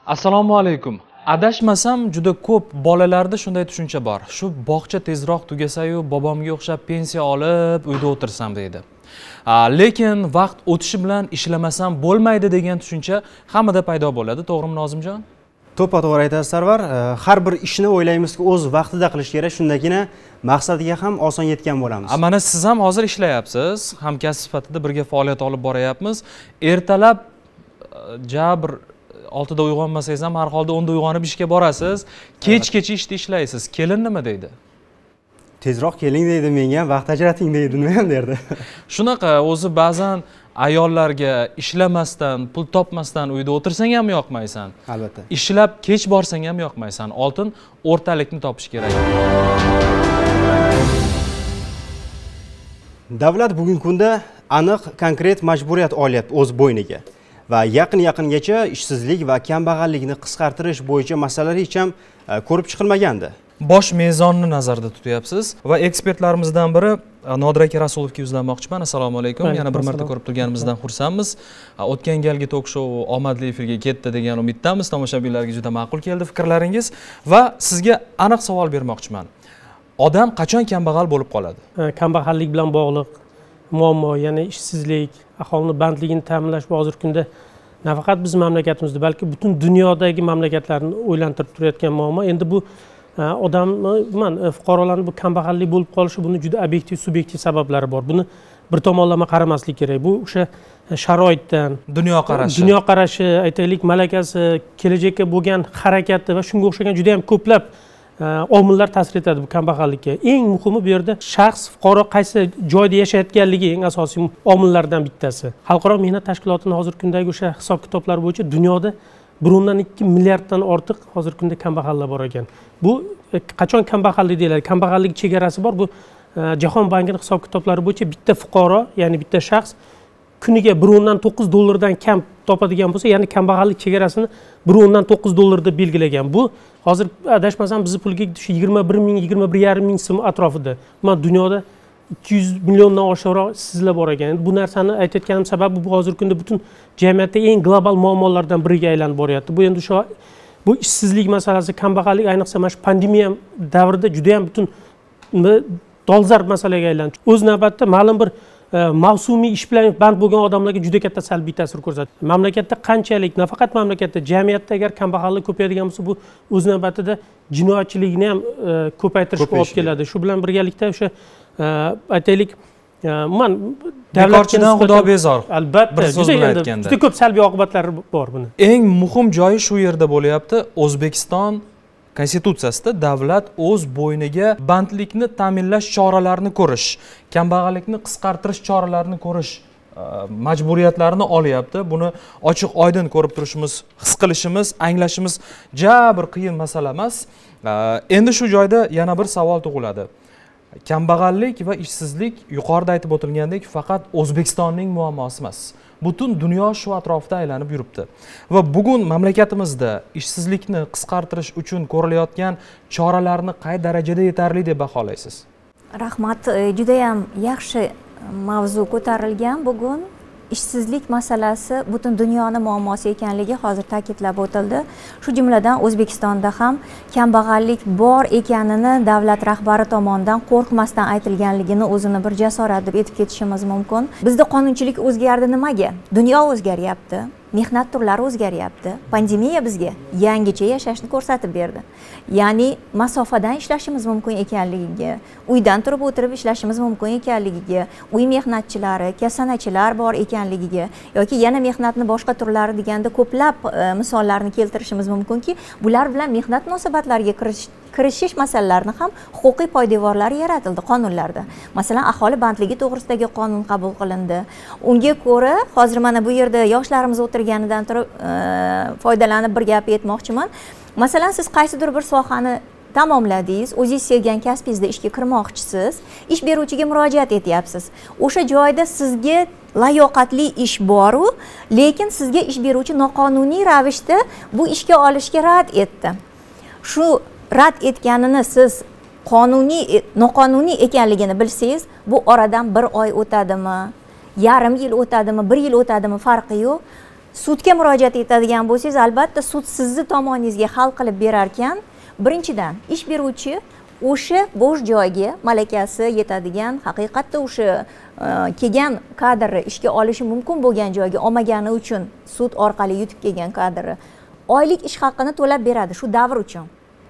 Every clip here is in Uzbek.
Assalomu alaykum. Adashmasam juda ko'p bolalarda shunday tushuncha bor. Shu bog'cha tezroq tugasa-yu, bobomga o'xshab pensiya olib, uyda o'tirsam deydi. Lekin vaqt o'tishi bilan ishlamasam bo'lmaydi degan tushuncha hammada paydo bo'ladi, to'g'rimi Nozimjon? To'ppa-to'g'ri aytasiz Sarvar. Har bir ishni o'ylaymizki, o'z vaqtida qilish kerak, shundagina maqsadiga ham oson yetgan bo'lamiz. Mana siz ham hozir ishlayapsiz, hamkasb sifatida birga faoliyat olib boryapmiz. Ertalab jabr 6da uyg'onmasangiz ham har holda 10da uyg'onib ishga borasiz. Kechgacha ishda ishlaysiz. Kelin nima deydi? Tezroq keling deydi menga, vaqt ajrating deydi, nima ham derdi. Shunaqa, o'zi ba'zan ayollarga ishlamasdan, pul topmasdan uyda o'tirsang ham yoqmaysan. Albatta. Ishlab kech borsang ham yoqmaysan. Oltin o'rtalikni topish kerak. Davlat bugungi kunda aniq, konkret majburiyat olyapti o'z bo'yniga. Va yaqingacha ishsizlik va kambag'allikni qisqartirish bo'yicha masalalar hech ham ko'rib chiqilmagandi. Bosh mezonni nazarda tutyapsiz va ekspertlarimizdan biri Nodir aka Rasulovga yuzlanmoqchiman. Assalomu alaykum. Yana bir marta ko'rib turganimizdan xursandmiz. O'tgan galgi tok-shou omadli efirga ketdi degan umiddamiz. Tomoshabinlarga juda ma'qul keldi fikrlaringiz va sizga aniq savol bermoqchiman. Odam qachon kambag'al bo'lib qoladi? Kambag'allik bilan bog'liq muammo, ya'ni ishsizlik, aholining bandligini ta'minlash hozirgi kunda nafaqat biz mamlakatimizda, balki butun dunyodagi mamlakatlarni o'ylantirib turayotgan muammo. Endi bu fuqarolarning bu kambag'allik bo'lib qolishi, buni juda obyektiv, subyektiv sabablari bor. Buni bir tomonlama qaramaslik kerak. Bu o'sha sharoitdan, dunyoqarashi, aytaylik, malakasi, kelajakka bo'lgan harakati va shunga o'xshagan juda ham ko'plab omillar ta'sir etadi bu kambag'allikka. Eng muhimi bu yerda shaxs, fuqaro qaysi joyda yashayotganligi eng asosiy omillardan bittasi. Xalqaro mehnat tashkilotining hozirgi kundagi o'sha hisob-kitoblar bo'yicha dunyoda 1.2 milliarddan ortiq hozirgi kunda kambag'allar bor ekan. Bu qachon kambag'allik deyiladi? Kambag'allik chegarasi bor. Bu Jahon bankining hisob-kitoblari bo'yicha bitta fuqaro, ya'ni bitta shaxs kuniga $1.9 kam topadigan bo'lsa, ya'ni kambag'allik chegarasini $1.9 deb belgilagan. Bu hozir adashmasam bizni pulga 21 ming, 21,5 ming so'm atrofida. Mana dunyoda 200 milliondan oshiqroq sizlar bor ekan. Bu narsani aytayotganim sababi bu hozirgi kunda butun jamiyatda eng global muammolardan biriga aylanib boryapti. Bu endi bu ishsizlik masalasi, kambag'allik, ayniqsa mana shu pandemiya davrida juda ham butun dolzarb masalaga aylandi. O'z navbatda ma'lum bir mavsumiy ish bilan band bo'lgan odamlarga juda katta salbiy ta'sir ko'rsatadi. Mamlakatda qanchalik, nafaqat mamlakatda, jamiyatda agar kambag'allik ko'payadigan bo'lsa, bu o'z navbatida jinoyatchilikni ham ko'paytirishga olib keladi. Shu bilan birgalikda o'sha aytaylik, bekorchidan xudo bezor. Albatta, juda ko'p salbiy oqibatlari bor buni. Eng muhim joyi shu yerda bo'lyapti. O'zbekiston Konstitutsiyasida davlat o'z bo'yniga bandlikni ta'minlash choralarini ko'rish, kambag'allikni qisqartirish choralarini ko'rish majburiyatlarini olyapti. Buni ochiq oydin ko'rib turishimiz, his qilishimiz, anglashimiz bir qiyin masala emas. Endi shu joyda yana bir savol tug'iladi. Kambag'allik va ishsizlik yuqorida aytib o'tilgandek faqat O'zbekistonning muammosi emas. Butun dunyo shu atrofda aylanib yuribdi. Va bugun mamlakatimizda ishsizlikni qisqartirish uchun ko'rilayotgan choralarni qay darajada yetarli deb baholaysiz? Rahmat, juda ham yaxshi mavzu ko'tarilgan bugun. Ishsizlik masalasi butun dunyoning muammosi ekanligi hozir ta'kidlab o'tildi. Shu jumladan O'zbekistonda ham kambag'allik bor ekanini davlat rahbari tomonidan qo'rqmasdan aytilganligini o'zini bir jasorat deb aytib ketishimiz mumkin. Bizda qonunchilik o'zgardi nimaga? Dunyo o'zgaryapti. Mehnat turlari o'zgaryapti. Pandemiya bizga yangicha yashashni ko'rsatib berdi. Ya'ni masofadan ishlashimiz mumkin ekanligiga, uydan turib o'tirib ishlashimiz mumkin ekanligiga, uy mehnatchilari, kasanachilar bor ekanligiga yoki yana mehnatni boshqa turlari deganda ko'plab misollarni keltirishimiz mumkinki, bular bilan mehnat munosabatlariga kirishish masalalarini ham huquqiy poydevorlari yaratildi qonunlarda. Masalan, aholi bandligi to'g'risidagi qonun qabul qilindi. Unga ko'ra, hozir mana bu yerda yoshlarimiz o'tirganidan turib foydalanib bir gap aytmoqchiman. Masalan, siz qaysidir bir sohani tamomladingiz, o'zingiz sevgan kasbingizda ishga kirmoqchisiz, ish beruvchiga murojaat etyapsiz. O'sha joyda sizga layoqatli ish bor-u, lekin sizga ish beruvchi noqonuniy ravishda bu ishga olishga rad etdi. Shu rad etganini siz noqonuniy ekanligini bilsangiz, bu oradan bir oy o'tadimi, yarim yil o'tadimi, bir yil o'tadimi farqi yo'q. sudga murojaat etadigan bo'lsangiz, albatta sud sizni tomoningizga hal qilib berar ekan, birinchidan ish beruvchi o'sha bo'sh joyga malakasi yetadigan, haqiqatda o'sha kelgan kadrni ishga olishi mumkin bo'lgan joyga olmagani uchun sud orqali yutib kelgan kadrni oylik ish haqini to'lab beradi shu davr uchun.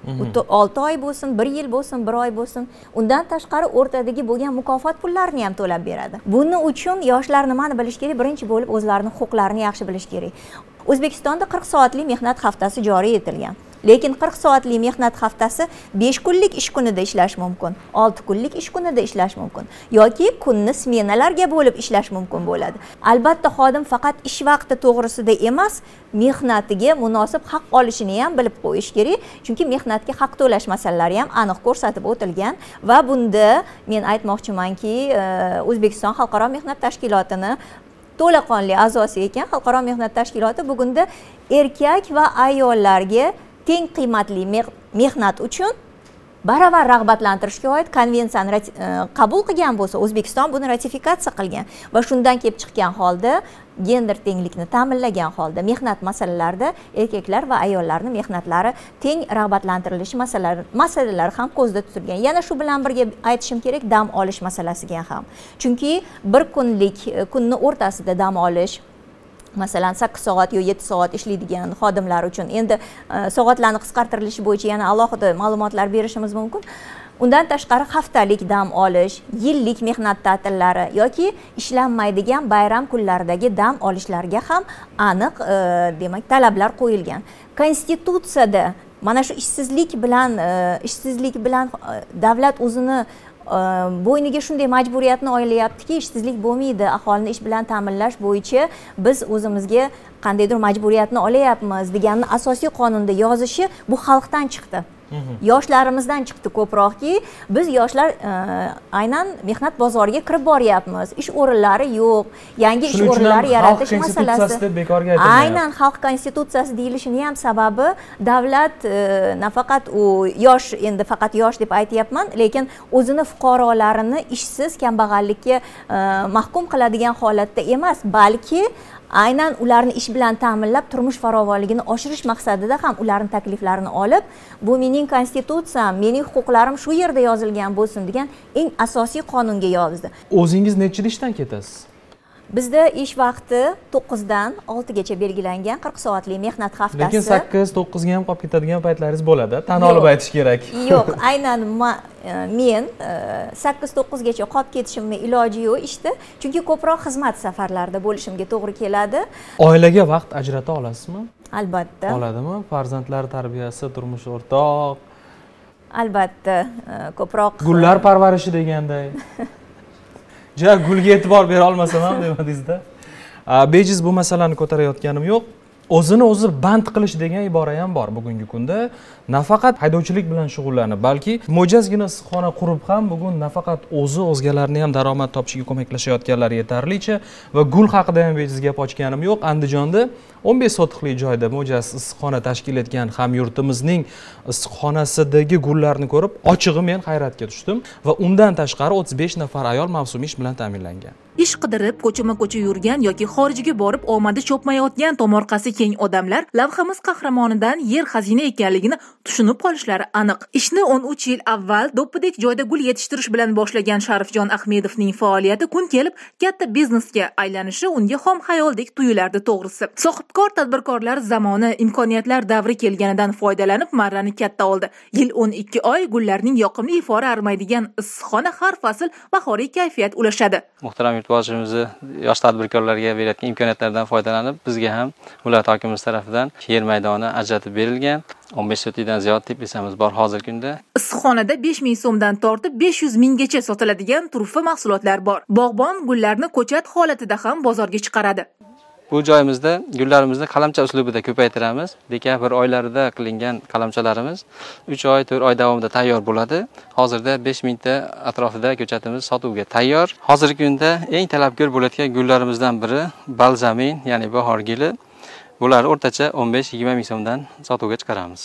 6 oy bo'lsin, 1 yil bo'lsin, 1 oy bo'lsin, undan tashqari o'rtadagi bo'lgan mukofot pullarini ham to'lab beradi. Buning uchun yoshlar nimani bilish kerak? Birinchi bo'lib o'zlarining huquqlarini yaxshi bilish kerak. O'zbekistonda 40 soatli mehnat haftasi joriy etilgan. Lekin 40 soatli mehnat haftasi 5 kunlik ish kunida ishlash mumkin, 6 kunlik ish kunida ishlash mumkin yoki kunni smenalarga bo'lib ishlash mumkin bo'ladi. Albatta xodim faqat ish vaqti to'g'risida emas, mehnatiga munosib haq olishini ham bilib qo'yish kerak, chunki mehnatga haq to'lash masalalari ham aniq ko'rsatib o'tilgan va bunda men aytmoqchimanki, O'zbekiston Xalqaro mehnat tashkilotini to'laqonli a'zosi ekan. Xalqaro mehnat tashkiloti bugunda erkak va ayollarga teng qiymatli mehnat uchun baravar rag'batlantirishga oid konvensiyani qabul qilgan bo'lsa, O'zbekiston buni ratifikatsiya qilgan va shundan kelib chiqqan holda gender tenglikni ta'minlagan holda mehnat masalalarida erkaklar va ayollarning mehnatlari teng rag'batlantirilishi masalalari ham ko'zda tutilgan. Yana shu bilan birga aytishim kerak dam olish masalasiga ham. Chunki bir kunlik kunni o'rtasida dam olish, masalan 8 soat yo 7 soat ishlaydigan xodimlar uchun endi soatlarni qisqartirilishi bo'yicha yana alohida ma'lumotlar berishimiz mumkin. Undan tashqari haftalik dam olish, yillik mehnat ta'tillari yoki ishlanmaydigan bayram kunlaridagi dam olishlarga ham aniq demak talablar qo'yilgan. Konstitutsiyada mana shu ishsizlik bilan davlat o'zini bo'yniga shunday majburiyatni olayaptiki, ishsizlik bo'lmaydi, aholini ish bilan ta'minlash bo'yicha biz o'zimizga qandaydir majburiyatni olayapmiz deganni asosiy qonunda yozishi bu xalqdan chiqdi. Yoshlarimizdan chiqdi ko'proqki, biz yoshlar aynan mehnat bozoriga kirib boryapmiz. Ish o'rinlari yo'q, yangi ish o'rinlari yaratish masalasi bekorga aytilmayapti. Aynan xalq konstitutsiyasi deyilishining ham sababi davlat nafaqat u yosh, endi faqat yosh deb aytyapman, lekin o'zini fuqarolarini ishsiz, kambag'allikka mahkum qiladigan holatda emas, balki aynan ularni ish bilan ta'minlab turmush farovonligini oshirish maqsadida ham ularning takliflarini olib, bu mening konstitutsiyam, mening huquqlarim shu yerda yozilgan bo'lsin degan eng asosiy qonunga yozdi. O'zingiz nechida ishdan ketasiz? Bizda ish vaqti 9 dan 6 gacha belgilangan 40 soatli mehnat haftasi. Lekin 8-9 ga ham qolib ketadigan paytlaringiz bo'ladi, tan olib aytish kerak. Yo'q, aynan men 8-9 gacha qolib ketishimni iloji yo'q ishda, chunki ko'proq xizmat safarlarida bo'lishimga to'g'ri keladi. Oilaga vaqt ajrata olasizmi? Albatta. Oladimi? Farzandlar tarbiyasi, turmush o'rtoq. Albatta, ko'proq gullar parvarishi deganday. Ja, gulga e'tibor bera olmasam ham demadingizda. Bejiz bu masalani ko'tarayotganim yo'q. O'zini o'zi band qilish degan ibora ham bor bugungi kunda. Nafaqat haydovchilik bilan shug'ullanib, balki mo'jazgina issiqxona qurib ham bugun nafaqat o'zgalarni ham daromad topishiga ko'maklashayotganlar yetarlicha va gul haqida ham bejiz gap ochganim yo'q. Andijonda 15 sotixli joyda mo'jaz issiqxona tashkil etgan hamyurtimizning issiqxonasidagi gullarni ko'rib, ochig'i men hayratga tushdim va undan tashqari 35 nafar ayol mavsumiy ish bilan ta'minlangan. Ish qidirib, ko'chama-ko'cha yurgan yoki xorijga borib omadi chopmayotgan tomorqasi keng odamlar lavhamiz qahramonidan yer xazina ekanligini tushunib qolishlari aniq. Ishni 13 yil avval do'ppidek joyda gul yetishtirish bilan boshlagan Sharifjon Ahmedovning faoliyati kun kelib katta biznesga aylanishi unga xom xayoldek tuyulardi to'g'risi. Sohibkor tadbirkorlar zamoni imkoniyatlar davri kelganidan foydalanib marrani katta oldi. Yil 12 oy gullarning yoqimli ifora armaydigan issiqxona har fasl bahoriy kayfiyat ulashadi. Muhtaram yurtboshimizni yosh tadbirkorlarga berayotgan imkoniyatlardan foydalanib, bizga ham viloyat hokimimiz tomonidan yer maydoni ajratib berilgan. 15 sotidan ziyod teplisamiz bor hozirgi kunda. Issiqxonada 5000 so'mdan tortib 500 minggacha sotiladigan turfa mahsulotlar bor. Bog'bon gullarni ko'chat holatida ham bozorga chiqaradi. Bu joyimizda gullarimizni qalamcha uslubida ko'paytiramiz. Dekabr oylarida qilingan qalamchalarimiz 3 oy, 4 oy davomida tayyor bo'ladi. Hozirda 5000 ta atrofida ko'chatimiz sotuvga tayyor. Hozirgi kunda eng talabgor bo'layotgan gullarimizdan biri balzamin, ya'ni bahor guli. Bular o'rtacha 15-20 ming so'mdan sotuvga chiqaramiz.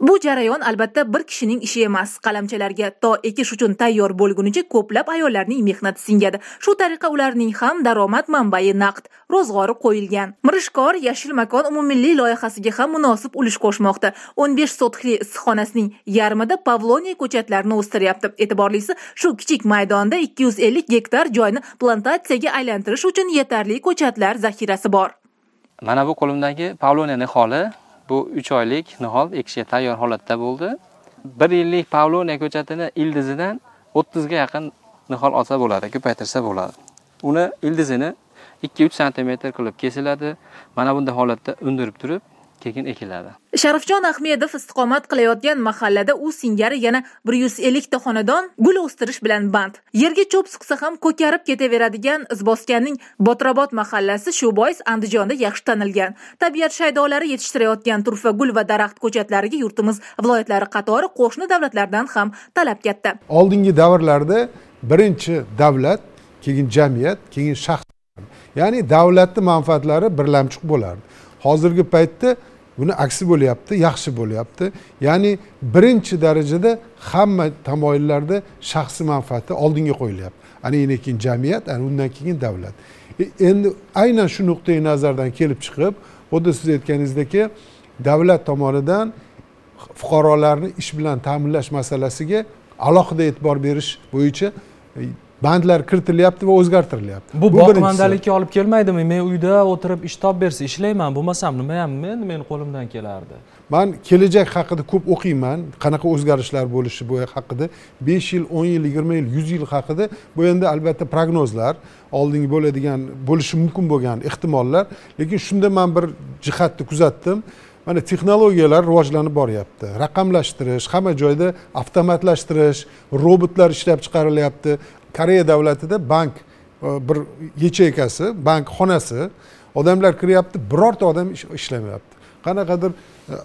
Bu jarayon albatta bir kishining ishi emas. Qalamchalarga to ekish uchun tayyor bo'lgunicha ko'plab ayollarning mehnati singadi. Shu tariqa ularning ham daromad manbai naqd, ro'zg'ori qo'yilgan. Mirishkor Yashil makon umummilliy loyihasiga ham munosib ulush qo'shmoqda. 15 sotixli issiqxonasining yarmida Pavloniya ko'chatlarini o'stiryapti. E'tiborlisi, shu kichik maydonda 250 gektar joyni plantatsiyaga aylantirish uchun yetarli ko'chatlar zaxirasi bor. Mana bu qo'limdagi Pavloniya niholi, bu 3 oylik nihol ekishga tayyor holatda bo'ldi. 1 yillik Pavloniya ko'chatini ildizidan 30 ga yaqin nihol olsa bo'ladi, ko'paytirsa bo'ladi. Uni ildizini 2-3 sm qilib kesiladi. Mana bunday holatda undirib turib, keyin ekiladi. Sharifjon Ahmedov istiqomat qilayotgan mahallada u singari yana 150 ta xonadon gul o'stirish bilan band. Yerga cho'p suqsa ham ko'karib ketaveradigan Izboskanning Botrobod mahallasi shu bois Andijonda yaxshi tanilgan. Tabiat shaydolari yetishtirayotgan turfa gul va daraxt ko'chatlariga yurtimiz viloyatlari qatori qo'shni davlatlardan ham talab katta. Oldingi davrlarda birinchi davlat, keyin jamiyat, keyin shaxs. Ya'ni davlatning manfaatlari birlamchiq bo'lardi. Hozirgi paytda buni aksi bo'lyapti, yaxshi bo'lyapti. Ya'ni birinchi darajada hamma tamoyillarda shaxsiy manfaati oldinga qo'yilyapti. Ana keyin jamiyat, ana undan keyin davlat. Endi aynan shu nuqtai nazardan kelib chiqib, xuddi siz aytganingizdek, davlat tomonidan fuqarolarni ish bilan ta'minlash masalasiga alohida e'tibor berish bo'yicha bandlar kiritilyapti va o'zgartirilyapti. Bu boqmandalikka olib kelmaydimi? Men uyda o'tirib ish topib bersa ishlayman, bo'lmasam nima ham meni qo'limdan kelardi. Men kelajak haqida ko'p o'qiyman, qanaqa o'zgarishlar bo'lishi bu haqida, 5 yil, 10 yil, 20 yil, 100 yil haqida. Bu endi albatta prognozlar, oldingi bo'ladigan, bo'lishi mumkin bo'lgan ehtimollar, lekin shunda men bir jihatni kuzatdim. Mana texnologiyalar rivojlanib boryapti. Raqamlashtirish, hamma joyda avtomatlashtirish, robotlar ishlab chiqarilyapti. Koreya davlatida bank bir yacheykasi, bank xonasi, odamlar kiryapti, birorta odam ishlamayapti. Qanaqadir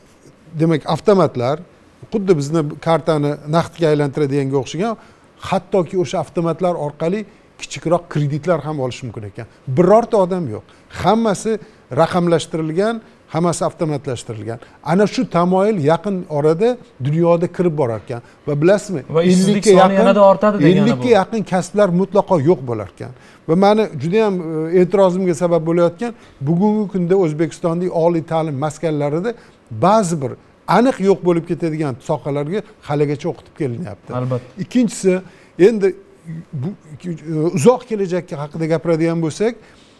demak avtomatlar xuddi bizni kartani naqdga aylantiradigan o'xshagan, hattoki o'sha avtomatlar orqali kichikroq kreditlar ham olish mumkin ekan. Birorta odam yo'q. Hammasi raqamlashtirilgan, hammasi avtomatlashtirilgan. Ana shu tamoyil yaqin orada dunyoda kirib borar ekan va bilasizmi, 50 ga yanada ortadi degani bu. 50 ga yaqin kasblar mutlaqo yo'q bo'lar ekan. Va meni juda ham e'tirozimga sabab bo'layotgan, bugungi kunda O'zbekistondagi oliy ta'lim maskanlarida ba'zi bir aniq yo'q bo'lib ketadigan sohalarga haligacha o'qitib kelinyapti. Albatta. Ikkinchisi, endi bu uzoq kelajakka haqida gapiradigan bo'lsak,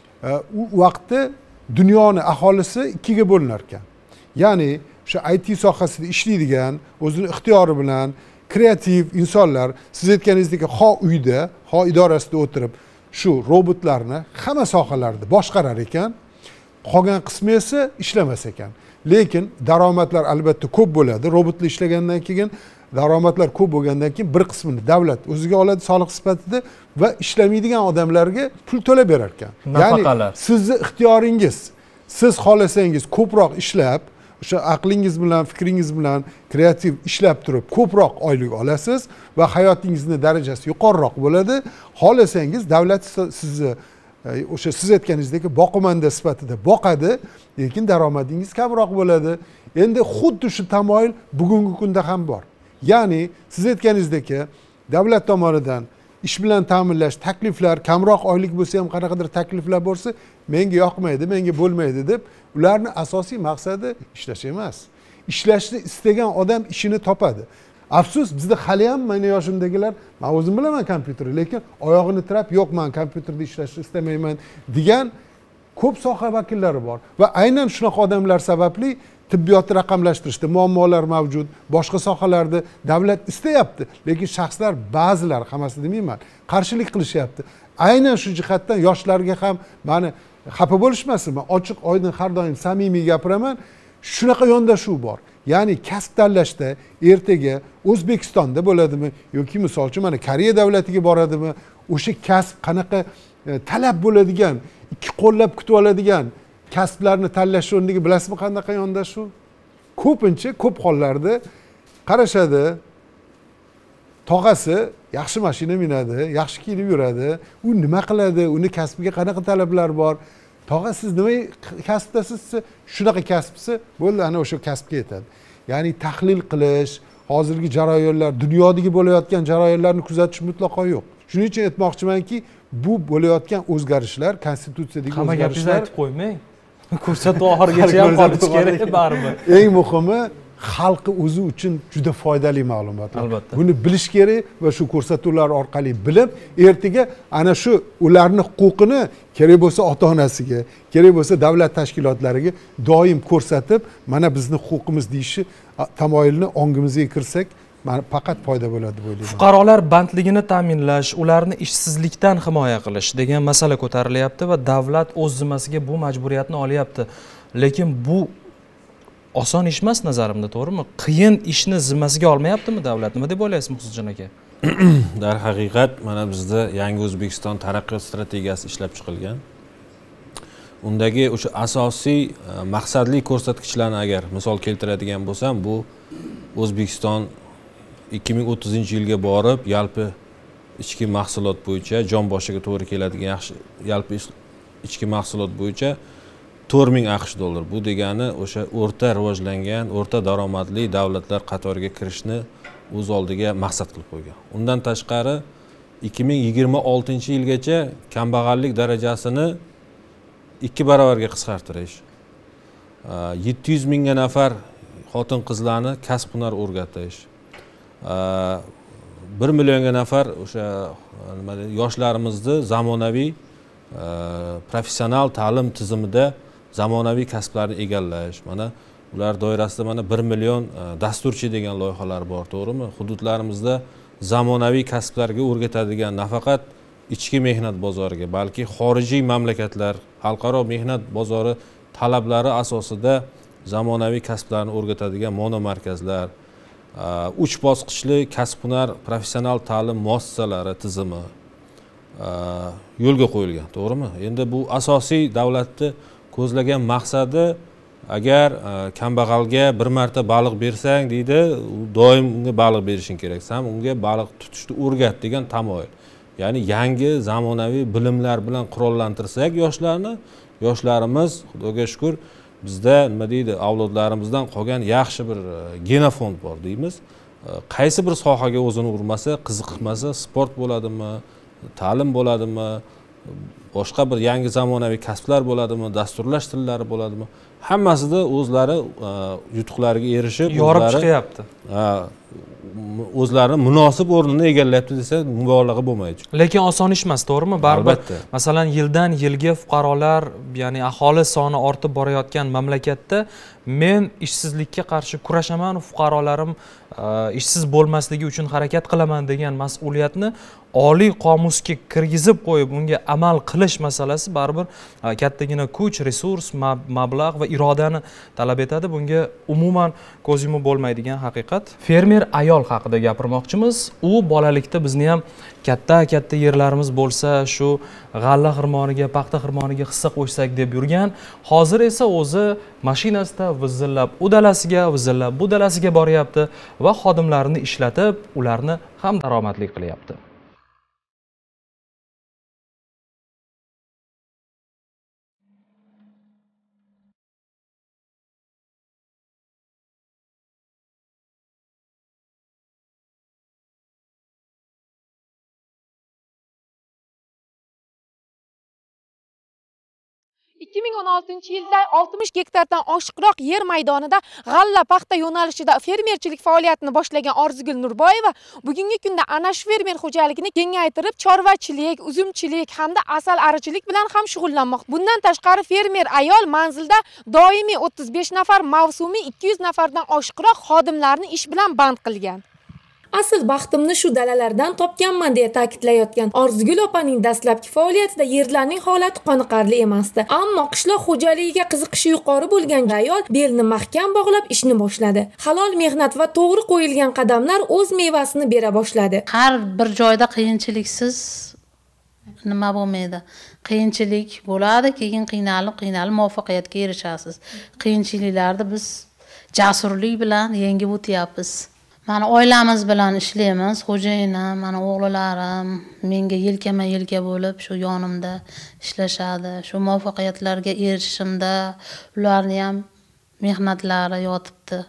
u vaqtda dunyoni aholisi ikkiga bo'linar ekan. Ya'ni o'sha IT sohasida ishlaydigan, o'zini ixtiyori bilan kreativ insonlar, siz aytganingizdek, ho uyda, ho idorasida o'tirib, shu robotlarni hamma sohalarda boshqarar ekan, qolgan qismi esa ishlamas ekan. Lekin daromadlar albatta ko'p bo'ladi. Robotlar ishlagandan keyin daromadlar ko'p bo'lgandan keyin bir qismini davlat o'ziga oladi soliq sifatida va ishlamaydigan odamlarga pul to'lab berar ekan. Ya'ni sizni ixtiyoringiz, siz xohlasangiz ko'proq ishlab, o'sha aqlingiz bilan, fikringiz bilan kreativ ishlab turib ko'proq oylik olasiz va hayotingizning darajasi yuqoriroq bo'ladi. Xohlasangiz davlat sizni o'sha siz aytganingizdek boqimanda sifatida boqadi, lekin daromadingiz kamroq bo'ladi. Endi xuddi shu tamoyil bugungi kunda ham bor. Ya'ni siz aytganingizdek, davlat tomonidan ish bilan ta'minlash takliflar, kamroq oylik bo'lsa ham qanaqadir takliflar bo'lsa, menga yoqmaydi, menga bo'lmaydi deb, ularning asosiy maqsadi ishlash emas. Ishlashni istagan odam ishini topadi. Afsus, bizda hali ham meni yoshimdagilar, men o'zim bilaman kompyuterni, lekin oyog'ini tirab, yo'q, men kompyuterda ishlashni istamayman degan ko'p soha vakillari bor va aynan shunaqa odamlar sababli tibbiyotni raqamlashtirishda muammolar mavjud. Boshqa sohalarda davlat istayapti, lekin shaxslar ba'zilar, hammasi demayman, qarshilik qilishyapti. Aynan shu jihatdan yoshlarga ham meni xafa bo'lishmasin, men ochiq, oydin har doim samimiy gapiraman. Shunaqa yondashuv bor. Ya'ni kasb tanlashda ertaga O'zbekistonda bo'ladimi yoki misol uchun mana Koreya davlatiga boradimi, o'sha kasb qanaqa talab bo'ladigan, ikki qo'llab kutib oladigan kasblarni tanlash o'rniga bilasizmi qanaqa yondashuv? Ko'pincha ko'p hollarda qarashadi, tog'asi yaxshi mashina minadi, yaxshi kiyinib yuradi, u nima qiladi, uni kasbiga qanaqa talablar bor? Tog'a siz nima kasbdasiz? Shunaqa kasbsi, bo'ldi, ana o'sha kasbga yetadi. ya'ni tahlil qilish, hozirgi jarayonlar, dunyodagi bo'layotgan jarayonlarni kuzatish mutlaqo yo'q. Shuning uchun aytmoqchimanki, bu bo'layotgan o'zgarishlar, konstitutsiyadagi hamma o'zgarishlar gapingizni aytib qo'ymang. Ko'rsatuv oxirigacha ham qolishi kerak baribir. Eng muhimi xalqi o'zi uchun juda foydali ma'lumotlar. Albatta. Buni bilish kerak va shu ko'rsatuvlar orqali bilib, ertaga ana shu ularni huquqini kerak bo'lsa ota-onasiga, kerak bo'lsa davlat tashkilotlariga doim ko'rsatib, mana bizni huquqimiz deyishi tamoyilni ongimizga kirsak, mana faqat foyda bo'ladi deb o'ylayman. Fuqarolar bandligini ta'minlash, ularni ishsizlikdan himoya qilish degan masala ko'tarilyapti va davlat o'z zimmasiga bu majburiyatni olyapti. Lekin bu oson ish emas nazarimda, to'g'rimi? Qiyin ishni zimmasiga olmayaptimi davlat? Nima deb o'ylaysiz Muxlisjon aka? Darhaqiqat mana bizda yangi O'zbekiston taraqqiyot strategiyasi ishlab chiqilgan. Undagi o'sha asosiy maqsadli ko'rsatkichlarni agar misol keltiradigan bo'lsam, bu O'zbekiston 2030-yilga borib, yalpi ichki mahsulot bo'yicha jon boshiga to'g'ri keladigan yaxshi yalpi ichki mahsulot bo'yicha 4000 AQSh dollar. Bu degani o'sha o'rta rivojlangan, o'rta daromadli davlatlar qatoriga kirishni o'z oldiga maqsad qilib qo'ygan. Undan tashqari 2026-yilgacha kambag'allik darajasini 2 barobarga qisqartirish, 700 mingga nafar xotin-qizlarni kasb-hunar o'rgatish, 1 millionga nafar o'sha yoshlarimizni zamonaviy professional ta'lim tizimida zamonaviy kasblarni egallash. Mana ular doirasida mana 1 million dasturchi degan loyihalar bor, to'g'rimi? Hududlarimizda zamonaviy kasblarga o'rgatadigan nafaqat ichki mehnat bozoriga, balki xorijiy mamlakatlar, xalqaro mehnat bozori talablari asosida zamonaviy kasblarni o'rgatadigan monomarkazlar, 3 bosqichli kasb-hunar professional ta'lim muassasalari tizimi yo'lga qo'yilgan, to'g'rimi? Endi bu asosiy davlatni ko'zlagan maqsadi, agar kambag'alga bir marta baliq bersang deydi, doim unga baliq berishing kerak. Sen unga baliq tutishni o'rgat degan tamoyil. Ya'ni yangi zamonaviy bilimlar bilan qurollantirsak yoshlarimiz, xudoga shukr, bizda nima deydi, avlodlarimizdan qolgan yaxshi bir genofond bor deymiz. Qaysi bir sohaga o'zini urmasa, qiziqmasa, sport bo'ladimi, ta'lim bo'ladimi, boshqa bir yangi zamonaviy kasblar bo'ladimi, dasturlash tillari bo'ladimi, hammasida o'zlari yutuqlariga erishib, yorib chiqyapti. O'zlarini munosib o'rnini egallayapti desa mubolag'a bo'lmaydi. Lekin oson ish emas, to'g'rimi? Baribir, masalan, yildan yilga fuqarolar, ya'ni aholi soni ortib borayotgan mamlakatda men ishsizlikka qarshi kurashaman, fuqarolarim ishsiz bo'lmasligi uchun harakat qilaman degan mas'uliyatni oliy qomusga kirgizib qo'yib, unga amal qilish masalasi baribir kattagina kuch, resurs, mablag' va irodani talab etadi. Bunga umuman ko'z yumib bo'lmaydigan haqiqat. Fermer ayol haqida gapirmoqchimiz. U bolalikda bizni ham katta yerlarimiz bo'lsa, shu g'alla xirmoniga, paxta xirmoniga hissa qo'shsak deb yurgan. Hozir esa o'zi mashinasida vizillab u dalasiga, vizillab bu dalasiga boryapti va xodimlarini ishlatib, ularni ham daromadli qilyapti. Yilda 60 gektardan oshiqroq yer maydonida g'alla paxta yo'nalishida fermerchilik faoliyatini boshlagan Orzugul Nurboyeva bugungi kunda ana shu fermer xo'jaligini kengaytirib, chorvachilik, uzumchilik hamda asal arichilik bilan ham shug'ullanmoqda. Bundan tashqari fermer ayol manzilda doimiy 35 nafar, mavsumiy 200 nafardan oshiqroq xodimlarni ish bilan band qilgan. Asl baxtimni shu dalalardan topganman deya ta'kidlayotgan Orzugul opaning dastlabki faoliyatida yerlarning holati qoniqarli emasdi. Ammo qishloq xo'jaligiga qiziqishi yuqori bo'lgan ayol belni mahkam bog'lab ishni boshladi. Halol mehnat va to'g'ri qo'yilgan qadamlar o'z mevasini bera boshladi. Har bir joyda qiyinchiliksiz nima bo'lmaydi. Qiyinchilik bo'ladi, keyin qiynalib muvaffaqiyatga erishasiz. Qiyinchiliklarni biz jasurlik bilan yengib o'tyapmiz. Mana oilamiz bilan ishlaymiz, xo'jayinim, mana o'g'lilarim menga yelkama-yelka bo'lib shu yonimda ishlashadi. Shu muvaffaqiyatlarga erishishimda ularni ham mehnatlari yotibdi.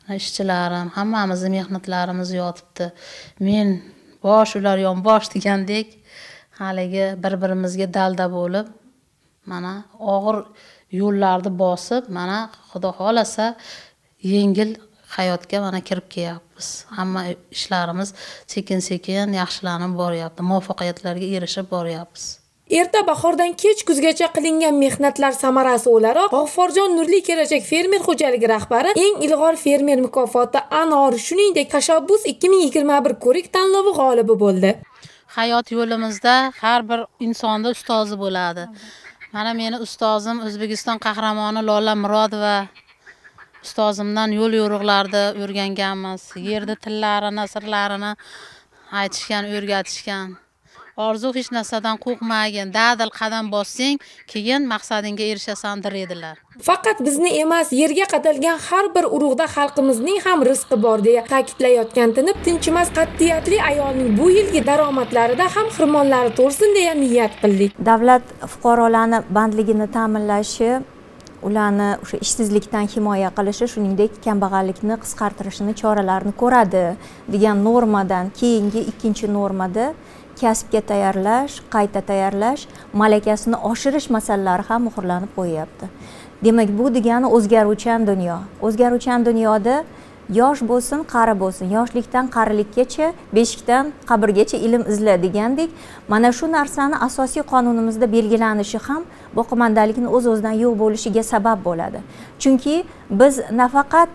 ishchilarim, hammamizni mehnatlarimiz yotibdi. Men bosh, ular yonbosh degandek haligi bir-birimizga dalda bo'lib, mana og'ir yo'llarni bosib, mana Xudo xolasa yengil hayotga mana kirib kelyapmiz. Hamma ishlarimiz sekin-sekin yaxshilanib boryapti. Muvaffaqiyatlarga erishib boryapmiz. Erta bahordan kech kuzgacha qilingan mehnatlar samarasi o'laroq G'afforjon Nurli kelajak fermer xo'jaligi rahbari eng ilg'or fermer mukofoti Anor, shuningdek Tashabbus 2021 ko'rik tanlovi g'olibi bo'ldi. Hayot yo'limizda har bir insonda ustozi bo'ladi. Mana meni ustozim O'zbekiston qahramoni Lola Murodova. Ustozimdan yo'l yo'riqlarda o'rganganmiz. Yerda tillarini, sirlarini aytishgan, o'rgatishgan. Orzu hech narsadan qo'rqmagin, dadil qadam bossang, keyin maqsadingga erishasan der edilar. Faqat bizni emas, yerga qadalgan har bir urug'da xalqimizning ham rizqi bor deya ta'kidlayotgan tinib tinchimas qat'iyatli ayolning bu yilgi daromadlarida ham xirmonlari to'rsin deya niyat qildik. Davlat fuqarolarni bandligini ta'minlashi, ularni o'sha ishsizlikdan himoya qilishi, shuningdek kambag'allikni qisqartirishini choralarini ko'radi degan normadan keyingi ikkinchi normada kasbga tayyorlash, qayta tayyorlash, malakasini oshirish masalalari ham muhrlanib qo'yapti. Demak, bu degani o'zgaruvchan dunyo. O'zgaruvchan dunyoda yosh bo'lsin, qari bo'lsin, yoshlikdan qarilikkacha, beshikdan qabrgacha ilm izla degandek, mana shu narsani asosiy qonunimizda belgilanishi ham boqimandalik o'z-o'zidan yo'q bo'lishiga sabab bo'ladi. Chunki biz nafaqat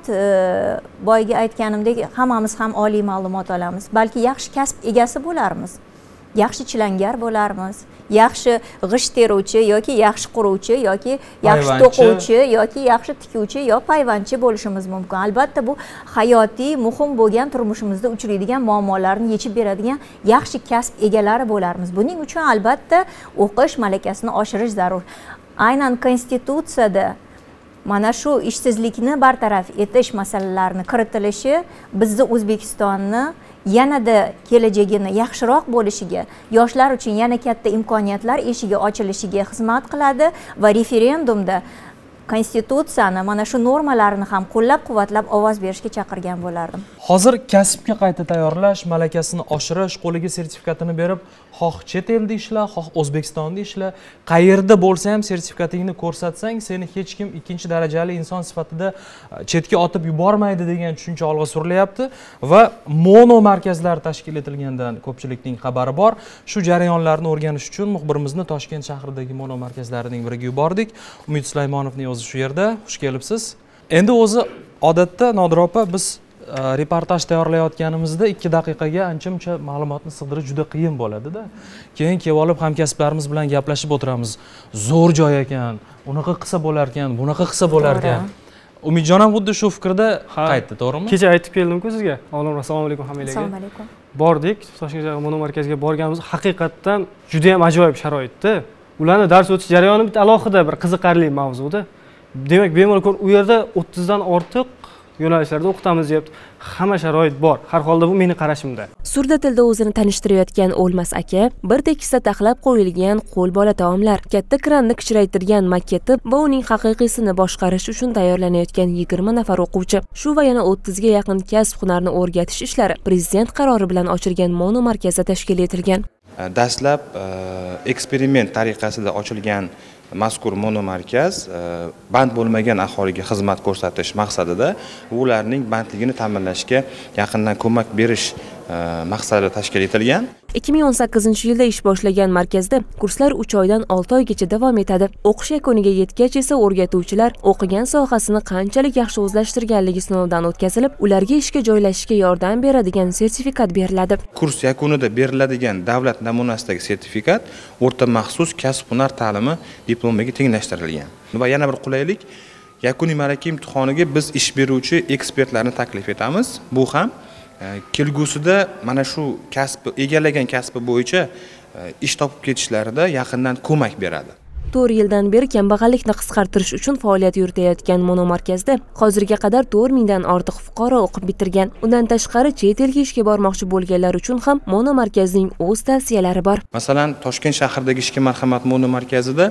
boyga aytganimdek hammamiz ham oliy ma'lumot olamiz, balki yaxshi kasb egasi bo'larmiz. Yaxshi chilangar bo'larmiz, yaxshi g'isht teruvchi yoki yaxshi quruvchi yoki yaxshi to'quvchi yoki yaxshi tikuvchi yo payvandchi bo'lishimiz mumkin. Albatta bu hayotiy muhim bo'lgan turmushimizda uchraydigan muammolarni yechib beradigan yaxshi kasb egalari bo'larmiz. Buning uchun albatta o'qish malakasini oshirish zarur. Aynan konstitutsiyada mana shu ishsizlikni bartaraf etish masalalarini kiritilishi bizni O'zbekistonni yanada kelajagini yaxshiroq bo'lishiga, yoshlar uchun yana katta imkoniyatlar eshigi ochilishiga xizmat qiladi va referendumda konstitutsiyani mana shu normalarini ham qo'llab-quvvatlab ovoz berishga chaqirgan bo'lardim. Hozir kasbga qayta tayyorlash, malakasini oshirish, qo'liga sertifikatini berib, xoh chet elda ishla, xoh O'zbekistonda ishla, qayerda bo'lsa ham sertifikatingni ko'rsatsang, seni hech kim ikkinchi darajali inson sifatida chetga otib yubormaydi degan tushuncha olg'a surilyapti va mono markazlar tashkil etilgandan ko'pchilikning xabari bor. Shu jarayonlarni o'rganish uchun muxbirimizni Toshkent shahridagi mono markazlarining biriga yubordik. Umid Sulaymonovning o'zi shu yerda. Xush kelibsiz. Endi o'zi odatda Nodir opa biz reportaj tayyorlayotganimizda 2 daqiqaga ancha-muncha ma'lumotni sig'dirish juda qiyin bo'ladi-da. Keyin kelib olib hamkasblarimiz bilan gaplashib o'tiramiz. Zo'r joy ekan, unaqa qilsa bo'lar ekan, bunaqa qilsa bo'lar ekan. Umidjon ham xuddi shu fikrda qaytdi, to'g'rimi? Kecha aytib keldim-ku sizga. Avvalroq assalomu alaykum hammalarga. Assalomu alaykum. Bordik, Toshkent shahar mono markaziga borganimiz haqiqatdan juda ham ajoyib sharoitda. Ularni dars o'tish jarayoni bitta alohida bir qiziqarli mavzuda. Demak, bemalol ko'r u yerda 30 dan ortiq yo'nalishlarda o'qitamiz deyapti. Hamma sharoit bor. Har holda bu meni qarashimda. Surda tilda o'zini tanishtirayotgan O'lmas aka bir tekisda taxlab qo'yilgan qo'l bola taomlar, katta kranni kichraytirgan maketi va uning haqiqiysini boshqarish uchun tayyorlanayotgan 20 nafar o'quvchi, shu va yana 30 ga yaqin kasb-hunarni o'rgatish ishlari prezident qarori bilan ochilgan mono markazda tashkil etilgan. Dastlab eksperiment tariqasida ochilgan mazkur mono markaz band bo'lmagan aholiga xizmat ko'rsatish maqsadida ularning bandligini ta'minlashga yaqindan ko'mak berish maqsadida tashkil etilgan. 2018-yilda ish boshlagan markazda kurslar 3 oydan 6 oygacha davom etadi. O'qish yakuniga yetgach esa o'rgatuvchilar o'qigan sohasini qanchalik yaxshi o'zlashtirganligi sinovdan o'tkazilib, ularga ishga joylashishga yordam beradigan sertifikat beriladi. Kurs yakunida beriladigan davlat namunasidagi sertifikat o'rta maxsus kasb-hunar ta'limi diplomiga tenglashtirilgan. Va yana bir qulaylik, yakuniy malaka imtihoniga biz ish beruvchi ekspertlarni taklif etamiz. Bu ham kelgusida mana shu kasb egallagan kasbi bo'yicha ish topib ketishlarida yaqindan ko'mak beradi. 4 yildan beri kambag'allikni qisqartirish uchun faoliyat yuritayotgan mono markazda hozirga qadar 4000 dan ortiq fuqaro o'qib bitirgan. Undan tashqari chet elga ishga bormoqchi bo'lganlar uchun ham mono markazning o'z tavsiyalari bor. Masalan, Toshkent shahridagi ishga marhamat mono markazida